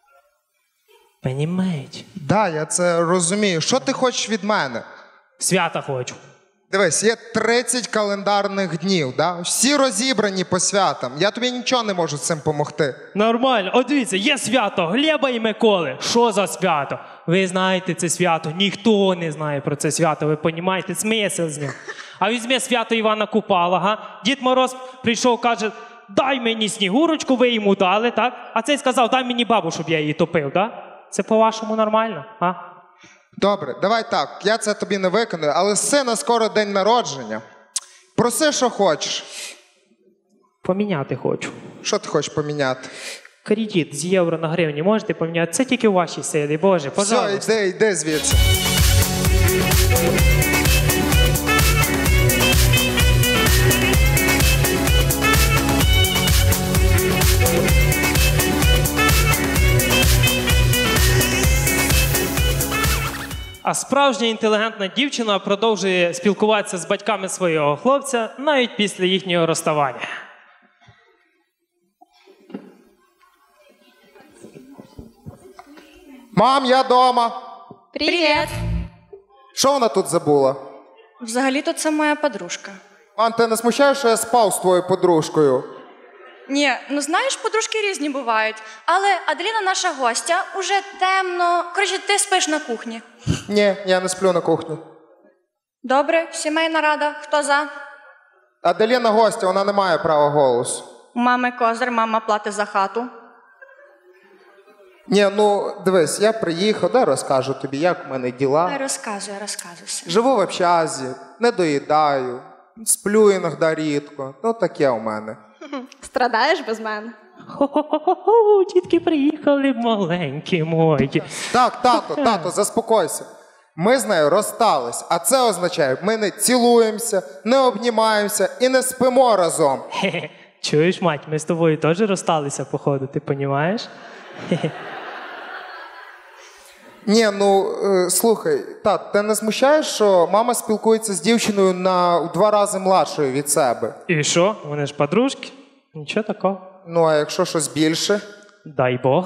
Понімаєте? Да, я це розумію. Що ти хочеш від мене? Свята хочу. Дивись, є тридцять календарних днів, да? Всі розібрані по святам. Я тобі нічого не можу з цим допомогти. Нормально. От дивіться, є свято Глеба і Миколи. Що за свято? Ви знаєте це свято. Ніхто не знає про це свято. Ви розумієте, смисл з ним. А візьме свято Івана Купала, га? Дід Мороз прийшов, каже, дай мені Снігурочку, ви йому дали, так? А цей сказав, дай мені бабу, щоб я її топив, так? Це по-вашому нормально, а? Добре, давай так, я це тобі не виконую, але сина скоро день народження. Проси, що хочеш. Поміняти хочу. Що ти хочеш поміняти? Кредит з євро на гривні можете поміняти? Це тільки в вашій силі, Боже, пожалуйста. Все, йди, йди звідси. А справжня інтелігентна дівчина продовжує спілкуватися з батьками свого хлопця навіть після їхнього розставання. Мам, я дома. Привіт! Що вона тут забула? Взагалі-то це моя подружка. Мам, ти не смущаєш, що я спав з твоєю подружкою? Ні, ну знаєш, подружки різні бувають. Але Аделіна наша гостя, уже темно. Коротше, ти спиш на кухні. Ні, я не сплю на кухні. Добре, сімейна рада. Хто за? Аделіна гостя, вона не має права голосу. У мами козир, мама платить за хату. Ні, ну дивись, я приїхав, дай розкажу тобі, як в мене діла. Ай, розказуй, розказуй все. Живу в общазі, не доїдаю, сплю іноді рідко. Ну таке у мене. Страдаєш без мене? Хо-хо-хо, дітки приїхали маленькі мої. Так, тато, тато, заспокойся. Ми з нею розстались, а це означає, ми не цілуємося, не обнімаємося і не спимо разом. Хе-хе. Чуєш, мать, ми з тобою теж розсталися, походу, ти розумієш? Ні, ну, е, слухай, тат, ти не смущаєш, що мама спілкується з дівчиною на в два рази младшою від себе? І що? Вони ж подружки? Нічого такого. Ну, а якщо щось більше? Дай Бог.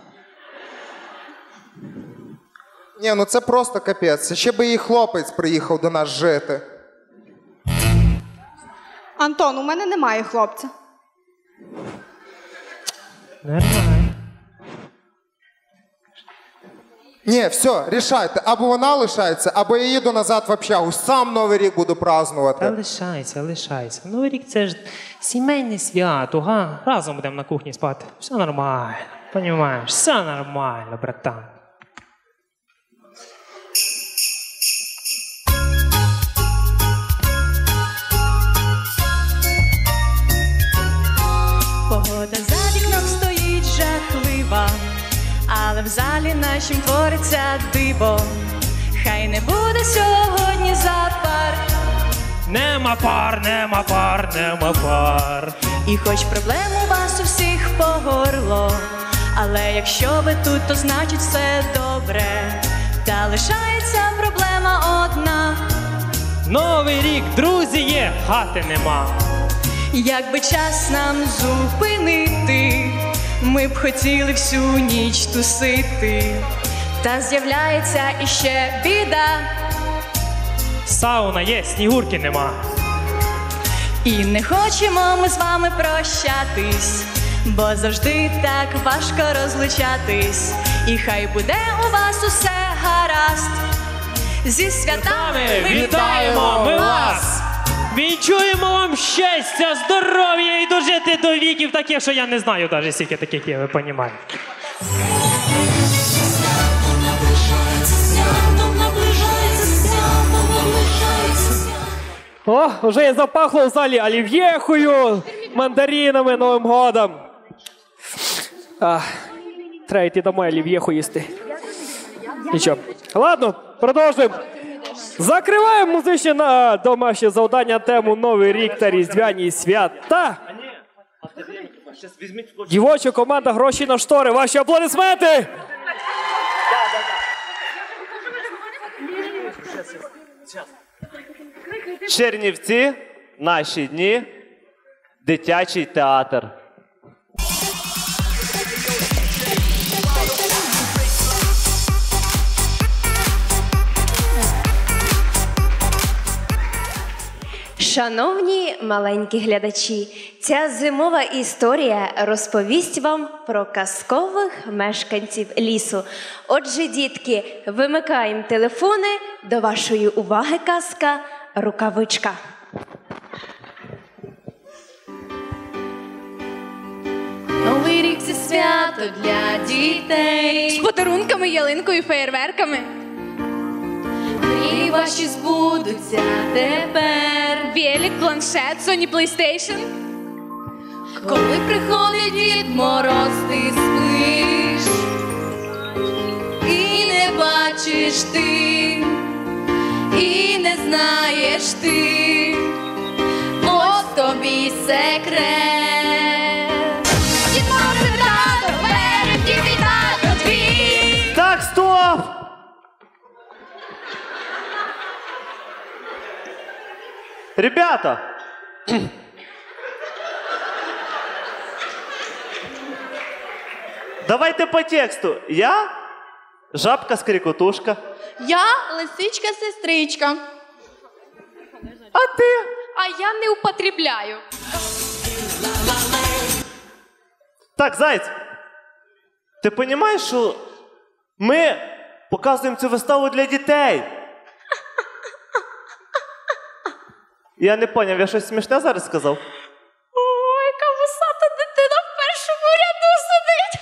Ні, ну це просто капець. Ще би її хлопець приїхав до нас жити. Антон, у мене немає хлопця. Нормально. Ні, все, рішайте. Або вона лишається, або я їду назад в общагу. Сам Новий рік буду празднувати. Та лишайся, лишайся. Новий рік це ж сімейне свято, га? Разом будемо на кухні спати. Все нормально, понімаєш? Все нормально, братан. Погода за вікном стоїть жахлива, але в залі нашім твориться диво. Хай не буде сьогодні запар. Нема пар, нема пар, нема пар. І хоч проблем у вас у всіх по горло, але якщо ви тут, то значить все добре. Та лишається проблема одна. Новий рік, друзі є, хати нема. Якби час нам зупинити, ми б хотіли всю ніч тусити. Та з'являється іще біда. Сауна є, снігурки нема. І не хочемо ми з вами прощатись, бо завжди так важко розлучатись. І хай буде у вас усе гаразд. Зі святами Вітаємо ми вас! Вінчуємо вам щастя, здоров'я і дожити до віків таких, що я не знаю навіть скільки таких є, ви розумієте. О, вже я запахло в залі олів'єхою, мандаринами, Новим годом. А, треба йти домой олів'єху їсти. Нічого. Ладно, продовжуємо. Закриваємо музичне на домашнє завдання на тему Новий рік та Різдвяні свята. Дівоча команда «Гроші на штори». Ваші аплодисменти! Чернівці, наші дні, дитячий театр. Шановні маленькі глядачі, ця зимова історія розповість вам про казкових мешканців лісу. Отже, дітки, вимикаємо телефони, до вашої уваги казка «Рукавичка». Новий рік – це свято для дітей. З подарунками, ялинкою і феєрверками. Мрії ваші збудуться тепер. Велик, планшет, Sony PlayStation. Коли приходить Дід Мороз, ти спиш і не бачиш ти, і не знаєш ти, от тобі секрет. Дід Мороз – це тато, верив, дід і тато твій. Так, стоп! Ребята! Давайте по тексту. Я жабка-скрикотушка. Я лисичка-сестричка. А ти? А я не употребляю. Так, Зайць, ти розумієш, що ми показуємо цю виставу для дітей? Я не зрозумів, я щось смішне зараз сказав? Ой, яка вусата дитина в першому ряду сидить.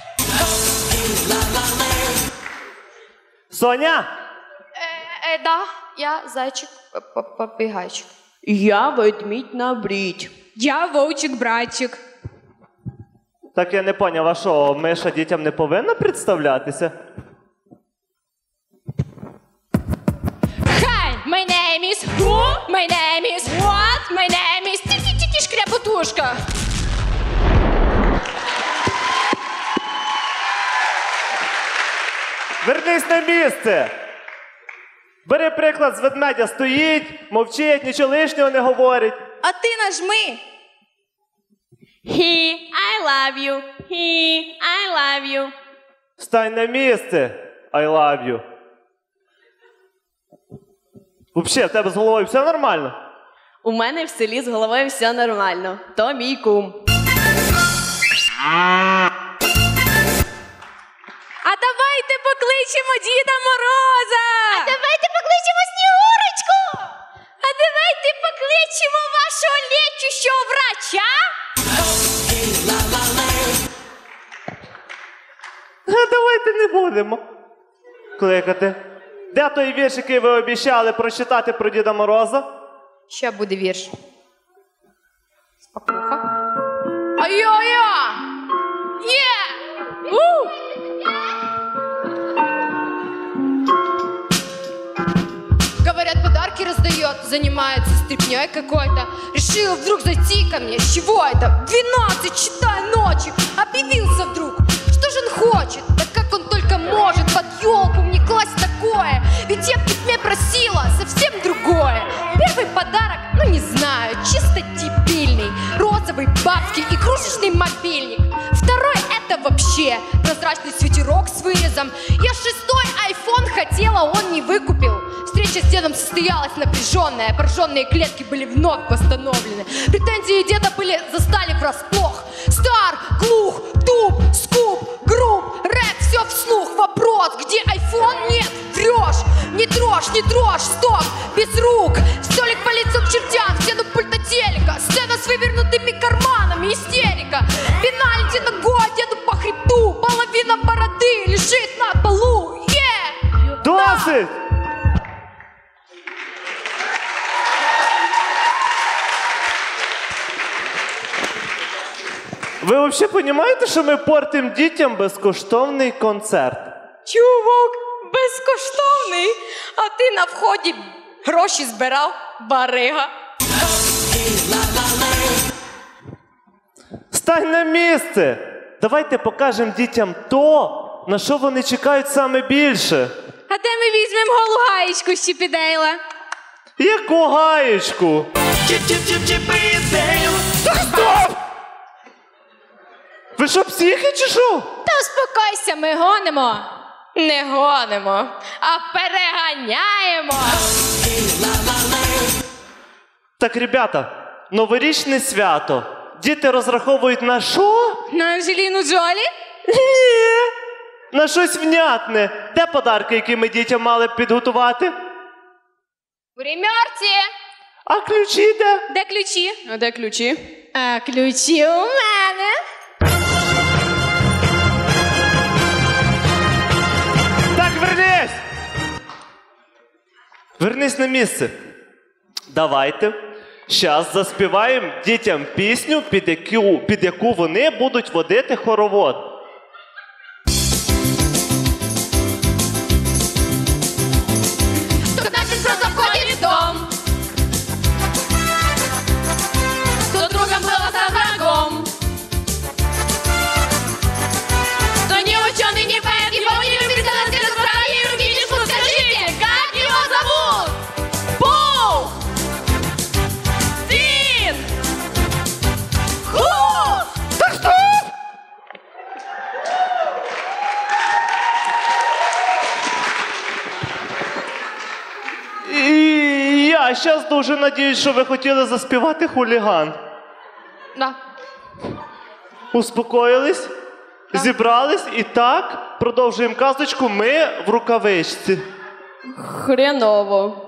Соня! Е, е, да, я зайчик побігайчик. Я ведмідь на брідь. Я вовчик-братчик. Так я не зрозумів, а що, Миша дітям не повинна представлятися? Hi, my name is who? My name is what? My name is ті-ті-ті-ті шкряпотушка. Вернись на місце! Бери приклад з ведмедя, стоїть, мовчить, нічого лишнього не говорить. А ти нажми. He, I love you. He, I love you. Встань на місце, I love you. Взагалі, в тебе з головою все нормально? У мене в селі з головою все нормально. То мій кум. А давайте покличемо Діда будемо кликати. Де той вірш, який ви обіцяли прочитати про Діда Мороза? Ще буде вірш. Спокуха. Ай-я-я! Є! У! Говорят, подарки раздает, занимается стряпнёй какой-то. Решил вдруг зайти ко мне, с чего это? двенадцать, читай, ночи, объявился вдруг. Что же он хочет? Да как он только может под елку мне класть такое? Ведь я в письме просила совсем другое. Первый подарок, ну не знаю, чисто дебильный. Розовый, бабский, игрушечный мобильник. Второй это вообще прозрачный свитерок с вырезом. Я шестой айфон хотела, он не выкупил. Встреча с дедом состоялась напряженная. Пораженные клетки были вновь восстановлены. Претензии деда были застали врасплох. Стар, глух, туп, скуп, груб, рэп, все вслух. Вопрос, где айфон? Нет, врешь. Не трожь, не трожь, стоп, без рук. Столик по лицу к чертям, в стену пульта телека. Сцена с вывернутыми карманами, истерика. Пенальти ногой деду по хребту. Половина бороды лежит на полу. Yeah! Досить! Ви взагалі розумієте, що ми портимо дітям безкоштовний концерт? Чувак, безкоштовний, а ти на вході гроші збирав, барига. Стань на місце! Давайте покажемо дітям то, на що вони чекають саме більше. А де ми візьмемо голу гаєчку з Чіпідейла? Яку гаєчку? Стоп! Ви що, психи чи що? Та успокойся, ми гонимо. Не гонимо, а переганяємо. Так, ребята, новорічне свято. Діти розраховують на що? На Анджеліну Джолі? Ні. На щось внятне. Де подарки, які ми дітям мали б підготувати? В гримерці. А ключі де? Де ключі? А де ключі? А ключі у мене. Так, вернись! Вернись на місце. Давайте зараз заспіваємо дітям пісню, під яку, під яку вони будуть водити хоровод. Кто значит просто входит в дом? Кто другом был, а сам врагом? Кто не ученый, не поэт, его не любит, когда ты разбрали руки, не шут, скажите, как его зовут? Пух! Фин! Хух! Так что? І я зараз дуже надіюсь, що ви хотіли заспівати хуліган. Да. Успокоїлись? Зібрались і так продовжуємо казочку «Ми в рукавичці». Хреново.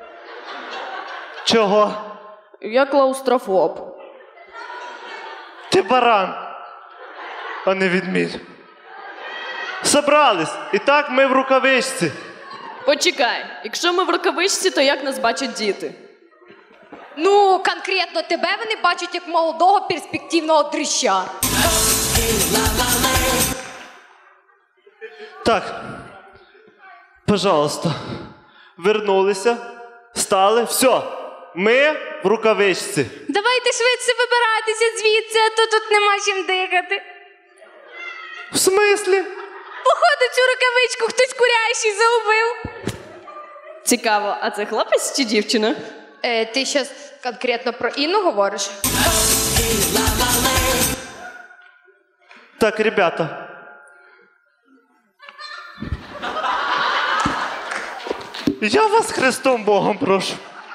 Чого? Я клаустрофоб. Ти баран, а не ведмідь. Собрались. І так ми в рукавичці. Почекай, якщо ми в рукавичці, то як нас бачать діти? Ну, конкретно тебе вони бачать як молодого перспективного дрища. Так, пожалуйста, вернулися, стали, все, ми в рукавичці. Давайте швидше вибиратися звідси, а то тут нема чим дихати. В смислі? Походу, цю рукавичку хтось курящий загубив. Цікаво, а це хлопець чи дівчина? Е, ти зараз конкретно про Інну говориш? Так, ребята. Я вас Христом Богом прошу.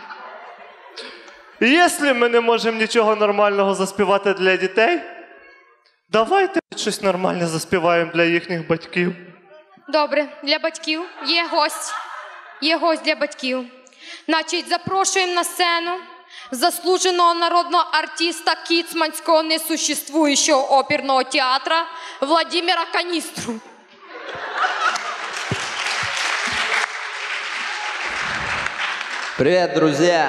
Якщо ми не можемо нічого нормального заспівати для дітей, давайте щось нормальне заспіваємо для їхніх батьків. Добре, для батьків є гость. Є гость для батьків. Значить, запрошуємо на сцену заслуженого народного артиста Кіцманського несуществуючого оперного театра Владимира Каністру. Привет, друзья!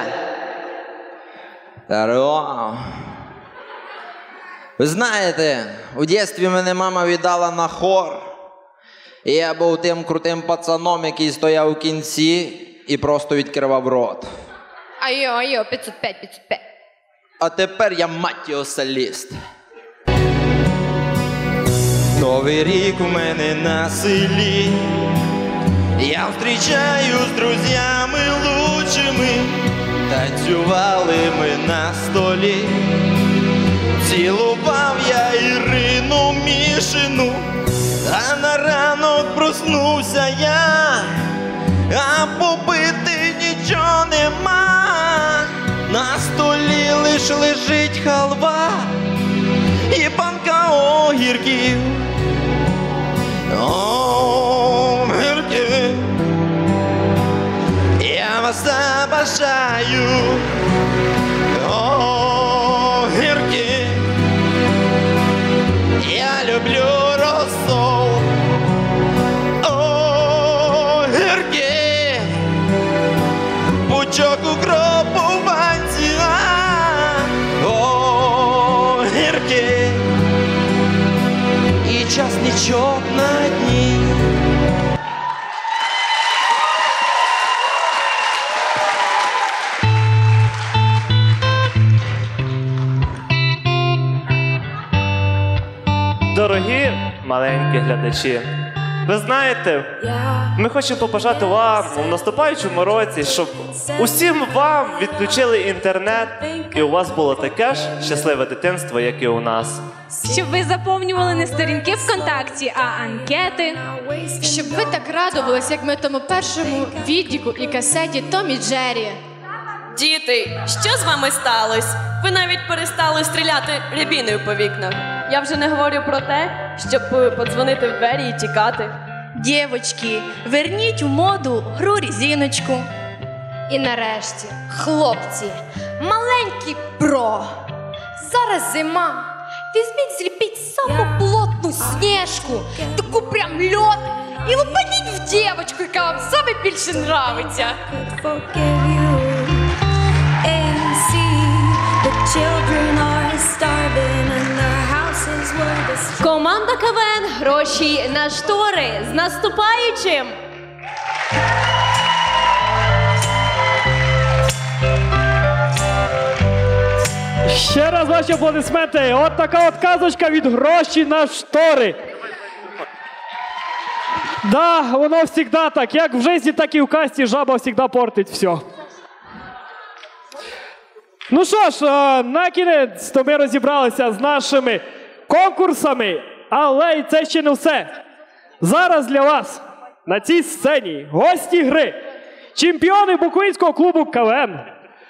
Здорово! Ви знаєте, у дитинстві мене мама віддала на хор. І я був тим крутим пацаном, який стояв у кінці і просто відкривав рот. Айо, айо, п'ятсот п'ять, п'ятсот п'ять. А тепер я, мать його, соліст. Новий рік у мене на селі. Я зустрічаю з друзями лучшими. Танцювали ми на столі. Цілував я Ірину Мішину. А на ранок проснувся я, а попити нічого нема. На столі лиш лежить халва і банка огірків. Огірки. Я вас забажаю. Огірки. Я люблю розсол. Огірки. Пучок укропу в банці. Огірки. І часничок на дні. Дорогі маленькі глядачі, ви знаєте, ми хочемо побажати вам у наступаючому році, щоб усім вам відключили інтернет і у вас було таке ж щасливе дитинство, як і у нас. Щоб ви заповнювали не сторінки ВКонтакті, а анкети. Щоб ви так радувались, як ми тому першому відіку і касеті Том і Джері. Діти, що з вами сталося? Ви навіть перестали стріляти рябіною по вікнах. Я вже не говорю про те, щоб подзвонити в двері і тікати. Дівочки, верніть у моду гру різіночку. І нарешті, хлопці, маленький про. Зараз зима. Візьміть, зліпіть саму плотну сніжку, таку прям льод, і лупаніть в дівочку, яка вам саме більше нравиться. Команда КВН «Гроші на штори». З наступаючим! Ще раз ваші аплодисменти. От така от казочка від «Гроші на штори». Да, воно завжди так. Як в житті, так і в касті жаба завжди портить все. Ну що ж, на кінець то ми розібралися з нашими конкурсами, але і це ще не все. Зараз для вас на цій сцені гості гри, чемпіони Буковинського клубу КВН,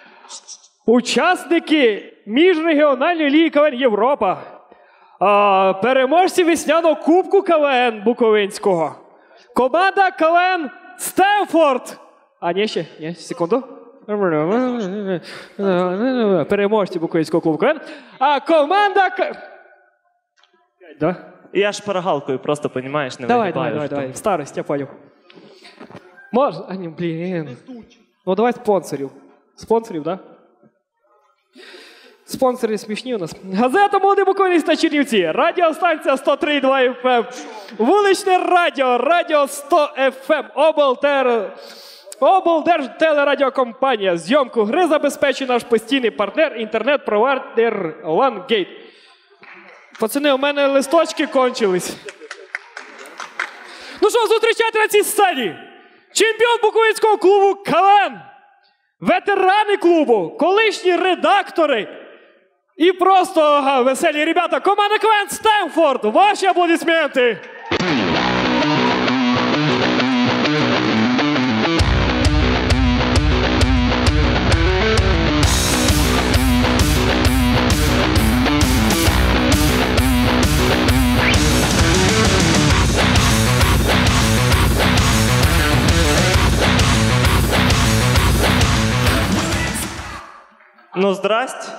учасники міжрегіональної ліги КВН Європа, а, переможці весняного кубку КВН Буковинського, команда КВН Стенфорд. А, ні, ще, ні, секунду. Переможці Буковинського клубу КВН. А команда... К... Да? Я шпаргалкою просто, понімаєш, не Давай, вигибаю. давай, давай, давай. Старость, я понял. Можна? А, ні, блін. Ну, давай спонсорів. Спонсорів, да? Спонсори смішні у нас. Газета «Молодий Буковинець» на Чернівці. Радіостанція сто три і два еф ем. Вуличне радіо, радіо сто еф ем. Облтер... Облдержтелерадіокомпанія. Зйомку гри забезпечує наш постійний партнер, інтернет-провайдер OneGate. Пацани, у мене листочки кончились. Ну що, зустрічайте на цій сцені. Чемпіон Буковинського клубу КВН. Ветерани клубу, колишні редактори і просто ага, веселі ребята. Команда КВН Стенфорд. Ваші аплодисменти. Ну, здрасте.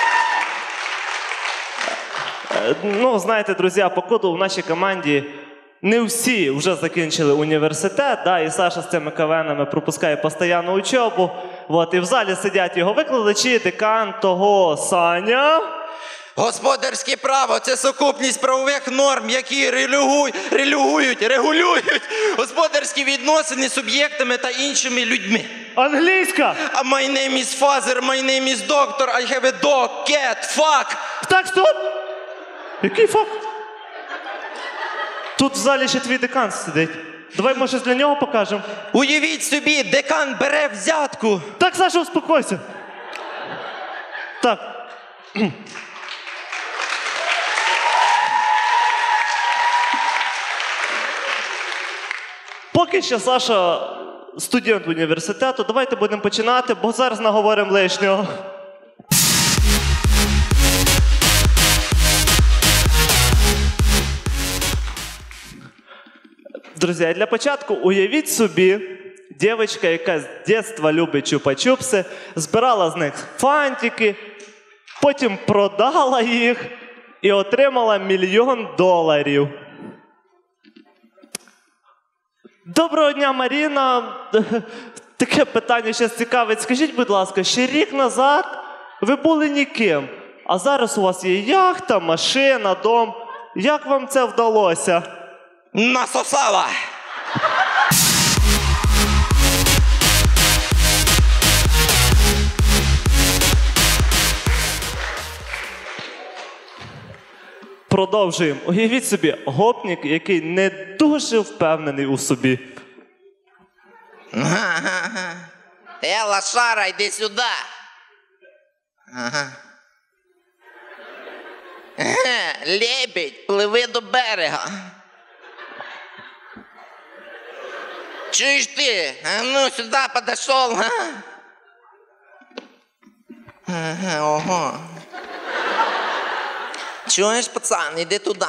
Ну, знаєте, друзі, походу в нашій команді не всі вже закінчили університет, да, і Саша з цими КВНами пропускає постійну учобу. От, і в залі сидять його викладачі, декан того Саня. Господарське право – це сукупність правових норм, які релюгують, релюгують, регулюють господарські відносини з суб'єктами та іншими людьми. Англійська! А my name is father, my name is doctor, I have a dog, cat, fuck! Так, стоп! Який факт? Тут в залі ще твій декан сидить. Давай, може, щось для нього покажемо? Уявіть собі, декан бере взятку. Так, Саша, успокойся. Так. Поки ще Саша студент університету, давайте будемо починати, бо зараз наговоримо лишнього. Друзі, для початку уявіть собі, дівчинка, яка з дитинства любить чупа-чупси, збирала з них фантики, потім продала їх і отримала мільйон доларів. Доброго дня, Маріна. Таке питання ще цікавить. Скажіть, будь ласка, ще рік назад ви були ніким, а зараз у вас є яхта, машина, дом. Як вам це вдалося? Насосала! Продовжуємо. Уявіть собі, гопнік, який не дуже впевнений у собі. Ага. Е, лошара, йди сюди. Ага. Еге, лебідь, пливи до берега. Чуєш ти? А ну, сюди подошов, а? Ага, ого. Чуєш, пацан, іди туди.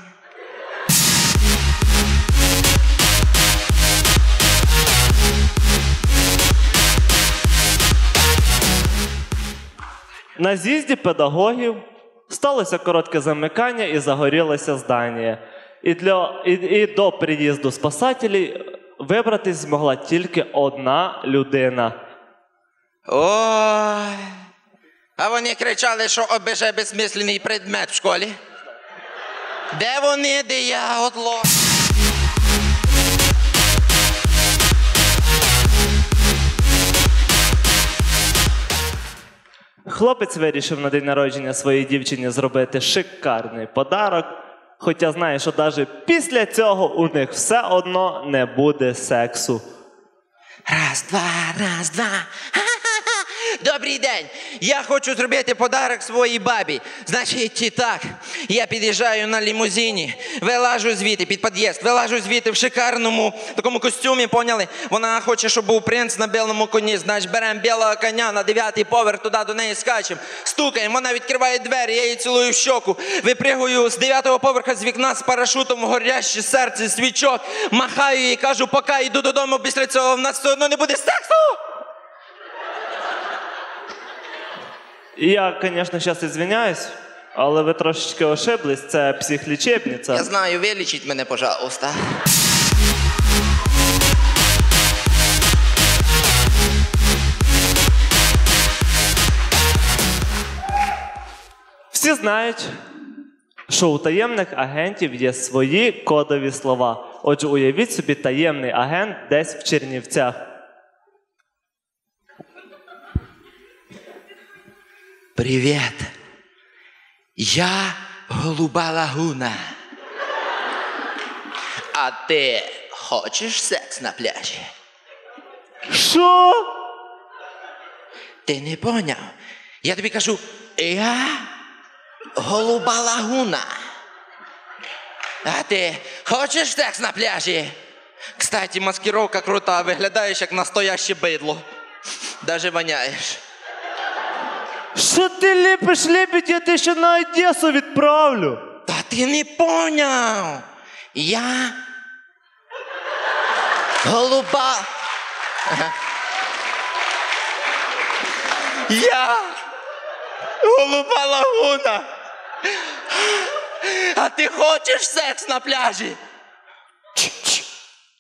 На з'їзді педагогів сталося коротке замикання і загорілося здання. І, для, і, і до приїзду спасателів вибратись змогла тільки одна людина. Ой. А вони кричали, що ОБЖ безсмислений предмет в школі. Де вони, де я, отло? Хлопець вирішив на день народження своїй дівчині зробити шикарний подарок, хоча знає, що навіть після цього у них все одно не буде сексу. Раз, два, раз, два. Добрий день. Я хочу зробити подарок своїй бабі. Значить, і так, я під'їжджаю на лімузині, вилажу звідти під під'їзд, вилажу звідти в шикарному такому костюмі, поняли? Вона хоче, щоб був принц на білому коні. Значить, беремо білого коня на дев'ятий поверх, туди до неї скачемо, стукаємо, вона відкриває двері, я її цілую в щоку, випригую з дев'ятого поверха з вікна з парашутом, горяще серце, свічок, махаю їй, кажу, пока, йду додому, після цього в нас все одно не буде сексу. Я, звісно, зараз ізвиняюсь, але ви трошечки ошиблись, це психлічебниця. Я знаю, вилічіть мене, пожалуйста. Всі знають, що у таємних агентів є свої кодові слова. Отже, уявіть собі таємний агент десь в Чернівцях. Привіт. Я Голуба Лагуна. А ти хочеш секс на пляжі? Що? Ти не поняв? Я тобі кажу, я Голуба Лагуна. А ти хочеш секс на пляжі? Кстати, маскировка крута, виглядаєш як настояще бидло. Даже воняєш. Що ти ліпиш, ліпить, я тебе ще на Одесу відправлю. Та ти не поняв. Я Голуба. Ага. Я Голуба Лагуна. А ти хочеш секс на пляжі?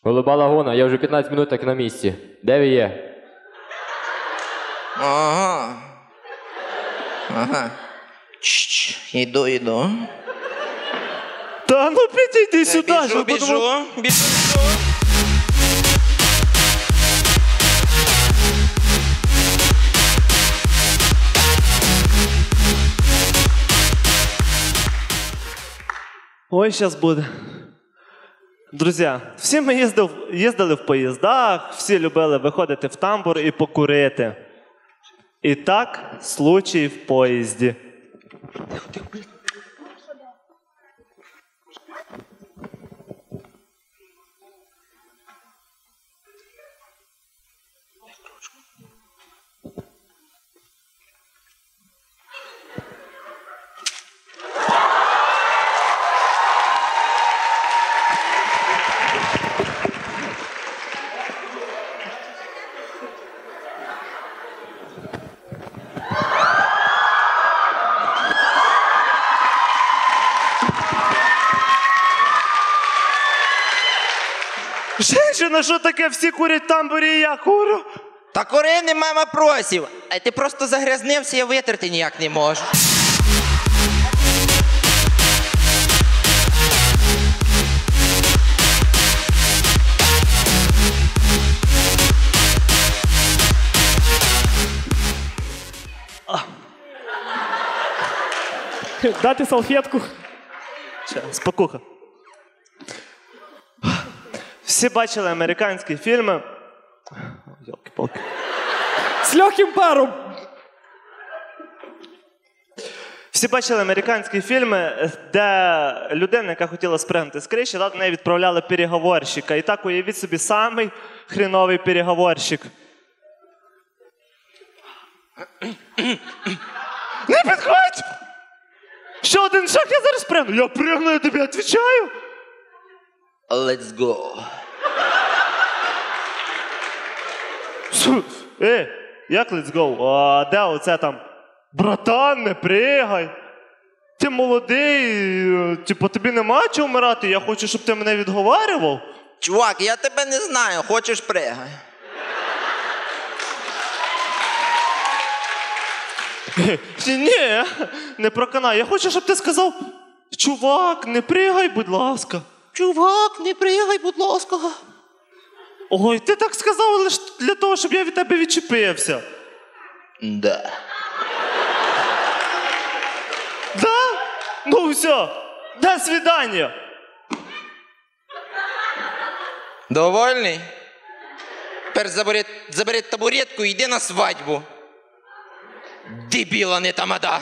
Голуба лагуна, я вже п'ятнадцять минут так на місці. Де ви є? Ага. Ага. Чш, іду, іду. Та ну підійди сюди. Біжу, щоб біжу, подумав- біжу, біжу. Ой, зараз буде. Друзі, всі ми їздив, їздили в поїздах, всі любили виходити в тамбур і покурити. І так, случай в поїзді. Женщина, що таке? Всі курять в тамбурі, і я курю. Та кури нема вопросів. А ти просто загрязнився, я витерти ніяк не можу. Дати салфетку. Ще, спокуха. Всі бачили американські фільми. Йолки-палки. З легким паром. Всі бачили американські фільми, де людина, яка хотіла спригнути з криші, до неї відправляли переговорщика. І так уявіть собі, самий хріновий переговорщик. Не підходь! Ще один шаг, я зараз пригну. Я пригну, я тобі відповідаю. Let's go. Е, як let's go? А де оце там? Братан, не пригай. Ти молодий, типу, тобі нема чого вмирати, я хочу, щоб ти мене відговарював. Чувак, я тебе не знаю, хочеш пригай. Ні, не проканай. Я хочу, щоб ти сказав, чувак, не пригай, будь ласка. Чувак, не пригай, будь ласка. Ой, ти так сказав лише для того, щоб я від тебе відчепився. Да. Да? Ну все, до свидання. Довольний? Тепер забери, забери табуретку і йди на свадьбу. Дебіла не тамада.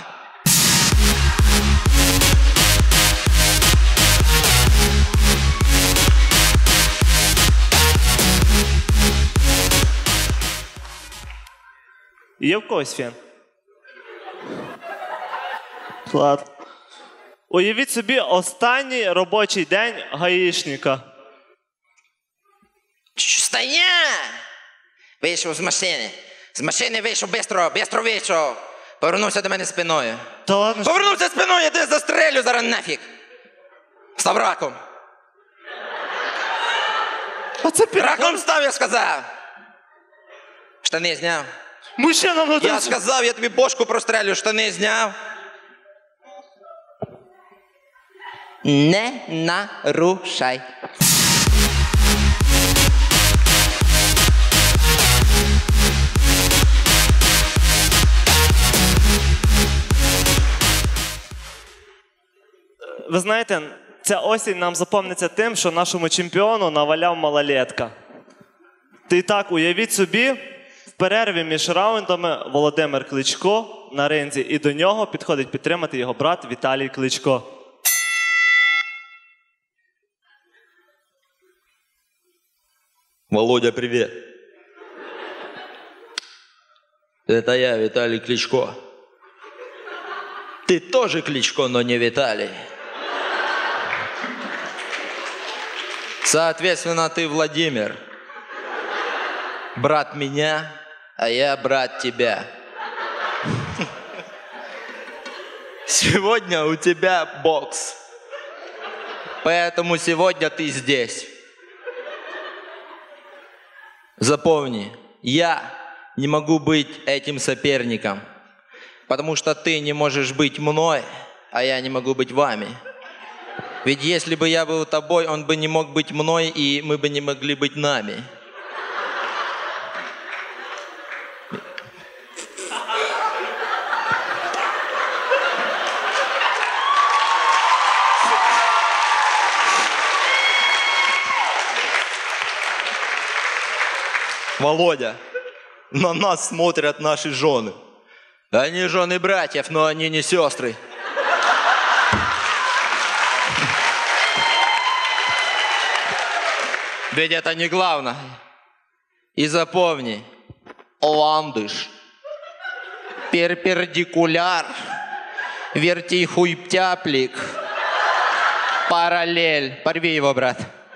Є в когось фен? Ладно. Уявіть собі останній робочий день гаїшника. Стоя! Вийшов з машини. З машини вийшов бистро, бистро вийшов. Повернувся до мене спиною. Та ладно. Повернувся спиною, я тебе застрелю зараз нафіг. Став раком. А це під... Раком став, я сказав. Штани зняв. Мужчина, ну Я сказав, я тобі бошку прострелю, штани зняв. Не нарушай. Ви знаєте, ця осінь нам запомниться тим, що нашому чемпіону наваляв малолетка. І так, уявіть собі, в перерві між раундами Володимир Кличко на ринзі, і до нього підходить підтримати його брат Віталій Кличко. Володя, привет. Это я, Виталий Кличко. Ты тоже Кличко, но не Виталий. Соответственно, ты Владимир. Брат меня, а я брат тебя. Сегодня у тебя бокс. Поэтому сегодня ты здесь. Запомни, я не могу быть этим соперником, потому что ты не можешь быть мной, а я не могу быть вами. Ведь если бы я был тобой, он бы не мог быть мной, и мы бы не могли быть нами. Володя, на нас смотрят наши жены. Они жены братьев, но они не сестры. Ведь это не главное. И запомни, ландыш, перпендикуляр, вертихуйптяплик, параллель. Порви его, брат.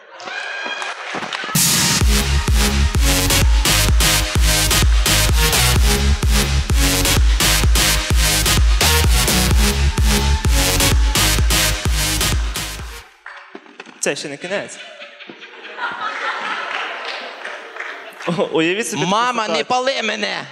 Це ще не кінець. О, уявіть собі таку Мама, ситуацію. не пали мене!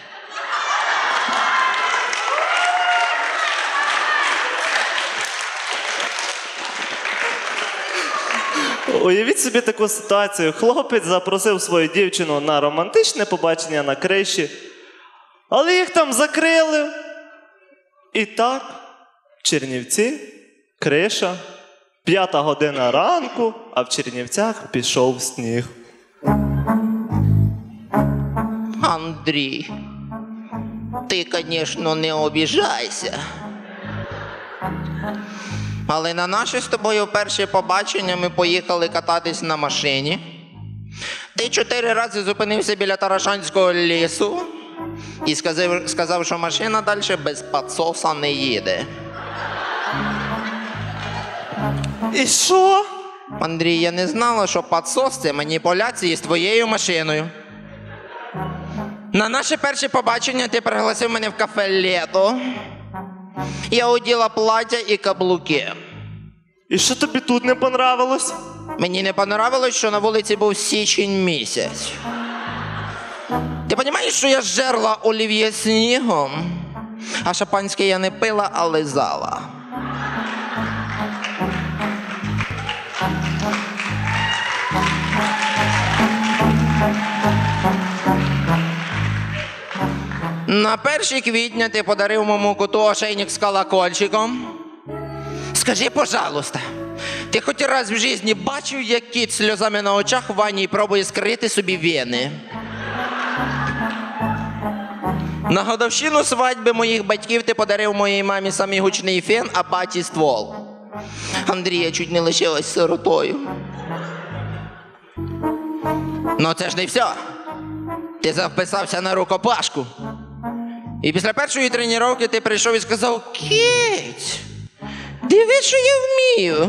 Уявіть собі таку ситуацію. Хлопець запросив свою дівчину на романтичне побачення на криші, але їх там закрили. І так, Чернівці, криша, п'ята година ранку, а в Чернівцях пішов сніг. Андрій, ти, звісно, не обіжайся. Але на наше з тобою перше побачення ми поїхали кататись на машині. Ти чотири рази зупинився біля Тарашанського лісу і сказав, сказав, що машина далі без підсоса не їде. І що? Андрій, я не знала, що підсос – це маніпуляції з твоєю машиною. На наше перше побачення ти пригласив мене в кафе «Лето». Я оділа плаття і каблуки. І що тобі тут не понравилось? Мені не понравилось, що на вулиці був січень місяць. Ти розумієш, що я жерла олів'є снігом, а шампанське я не пила, а лизала. На перше квітня ти подарив моєму коту ошейник з колокольчиком. Скажи, пожалуйста, ти хоч раз в житті бачив, як кіт з сльозами на очах в ванні пробує скрити собі вени? На годовщину свадьби моїх батьків ти подарив моїй мамі самий гучний фен, а баті ствол. Андрія чуть не лишилась сиротою. Ну це ж не все. Ти записався на рукопашку. І після першої тренування ти прийшов і сказав: «Кить, диви, що я вмію».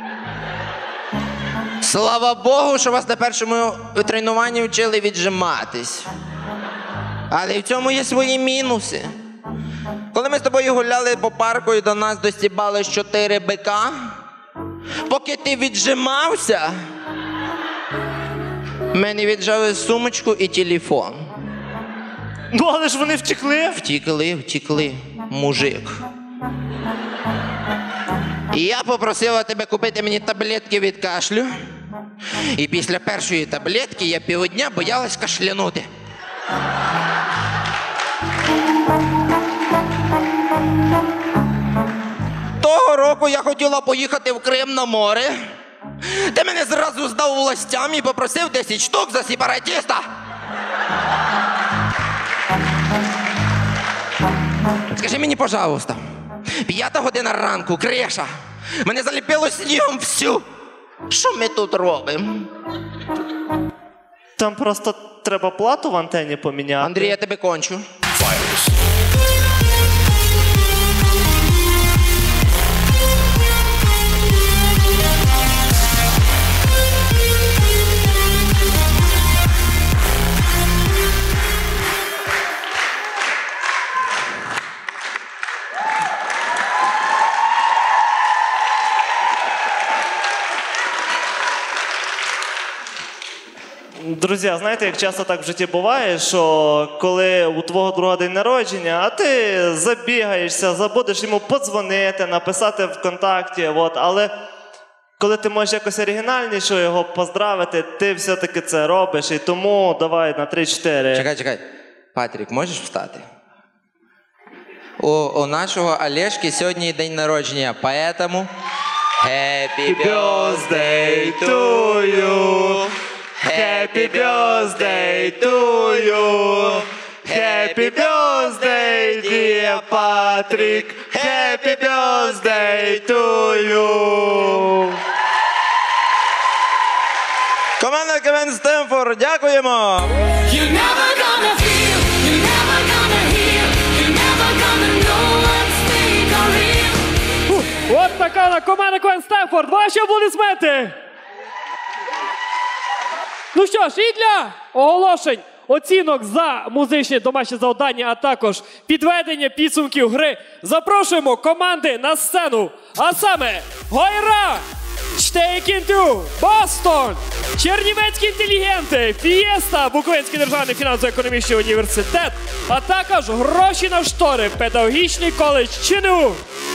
Слава Богу, що вас на першому тренуванні вчили віджиматись. Але в цьому є свої мінуси. Коли ми з тобою гуляли по парку і до нас достібали чотири бика, поки ти віджимався, мені віджали сумочку і телефон. Ну, але ж вони втекли. Втекли, втекли, мужик. І я попросила тебе купити мені таблетки від кашлю. І після першої таблетки я півдня боялась кашлянути. Того року я хотіла поїхати в Крим на море. Ти мене зразу здав властям і попросив десять штук за сепаратиста. Скажи мені, пожалуйста, п'ята година ранку, криша, мене заліпило снігом всю. Що ми тут робимо? Там просто треба плату в антені поміняти. Андрій, я тебе кончу. Друзі, знаєте, як часто так в житті буває, що коли у твого друга день народження, а ти забігаєшся, забудеш йому подзвонити, написати ВКонтакті, от, але коли ти можеш якось оригінальніше його поздравити, ти все-таки це робиш, і тому давай на три-чотири. Чекай, чекай. Патрік, можеш встати? У, у нашого Олешки сьогодні день народження, поэтому Happy birthday to you. Happy birthday to you. Happy birthday, dear Patrick. Happy birthday to you. Команда КВН Стемфорд, дякуємо. You're never gonna feel, you're never gonna heal, you're never gonna know what's fake or real. От така вона команда КВН Стемфорд. Ваші аплодисменти! Ну що ж, і для оголошень оцінок за музичні домашні завдання, а також підведення підсумків гри запрошуємо команди на сцену. А саме Гойра, Штейкінту, Бостон, Чернівецькі інтелігенти, Фієста, Буковинський державний фінансово-економічний університет, а також Гроші на штори, педагогічний коледж ЧНУ.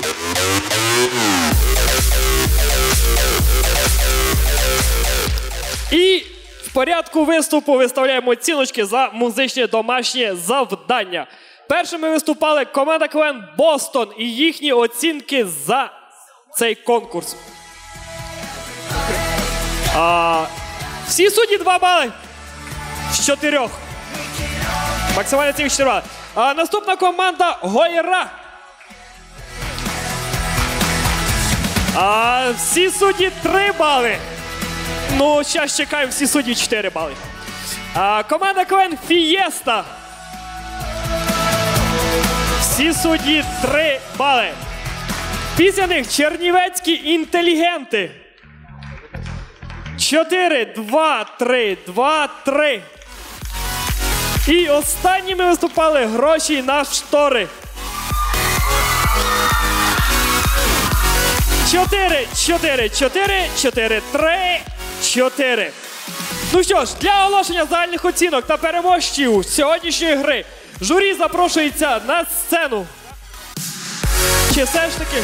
І в порядку виступу виставляємо оціночки за музичні домашні завдання. Першими виступали команда КВН Бостон і їхні оцінки за цей конкурс. А, всі судді два бали з чотирьох. Максимальна оцінка чотири бали. А наступна команда Гойра. А всі судді три бали. Ну, зараз чекаємо всі судді чотири бали. А, команда КВН Фієста. Всі судді три бали. Після них чернівецькі інтелігенти. чотири, два, три, два, три. І останніми виступали Гроші на штори. чотири, чотири, чотири, чотири, три, чотири. Ну що ж, для оголошення загальних оцінок та переможців сьогоднішньої гри журі запрошується на сцену. Чи все ж таки?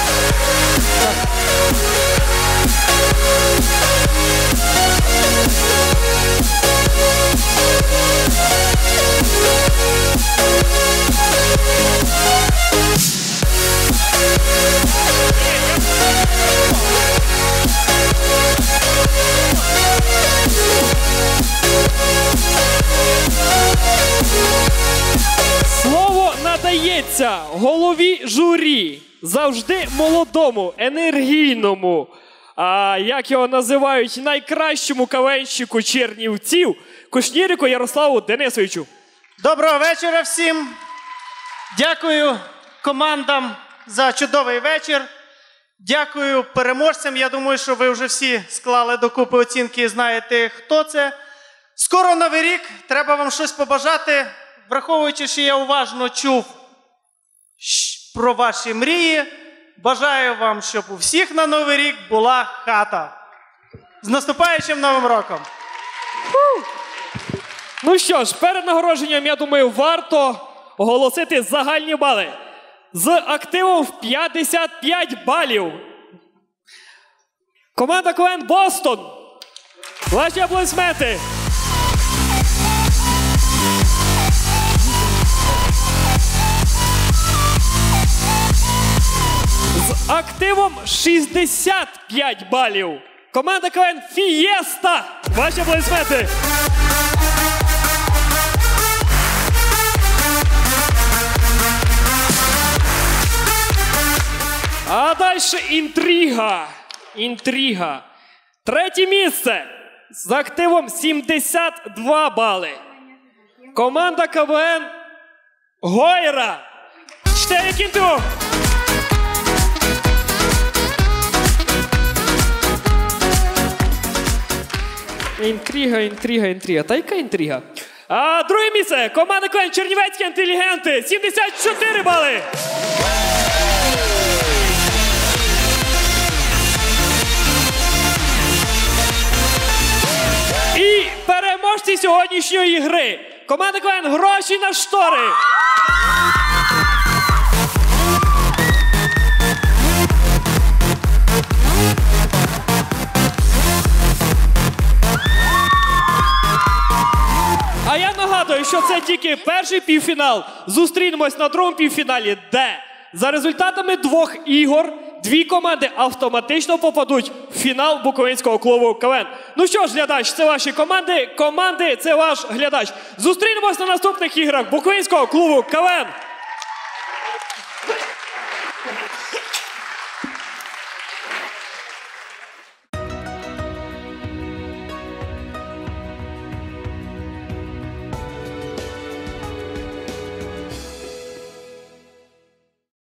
Слово надається голові журі, завжди молодому, енергійному, а як його називають, найкращому кавенщику Чернівців, Кушнірику Ярославу Денисовичу. Доброго вечора всім. Дякую командам за чудовий вечір. Дякую переможцям. Я думаю, що ви вже всі склали докупи оцінки і знаєте, хто це. Скоро Новий рік, треба вам щось побажати. Враховуючи, що я уважно чув про ваші мрії, бажаю вам, щоб у всіх на Новий рік була хата. З наступаючим Новим роком! Ну що ж, перед нагородженням, я думаю, варто оголосити загальні бали. З активом в п'ятдесят п'ять балів. Команда КВН Бостон. Ваші аплодисменти. З активом шістдесят п'ять балів. Команда КВН Фієста. Ваші аплодисменти. А далі інтрига. Інтрига. Третє місце з активом сімдесят два бали. Команда КВН Гойра. Чотири кінту. Інтрига, інтрига, інтрига. Та яка інтрига? А друге місце. Команда КВН Чернівецькі інтелігенти. сімдесят чотири бали. І перемога переможці сьогоднішньої гри. Команда КВН «Гроші на штори». А я нагадую, що це тільки перший півфінал. Зустрінемось на другому півфіналі, де за результатами двох ігор дві команди автоматично попадуть в фінал Буковинського клубу КВН. Ну що ж, глядач, це ваші команди, команди – це ваш глядач. Зустрінемось на наступних іграх Буковинського клубу КВН.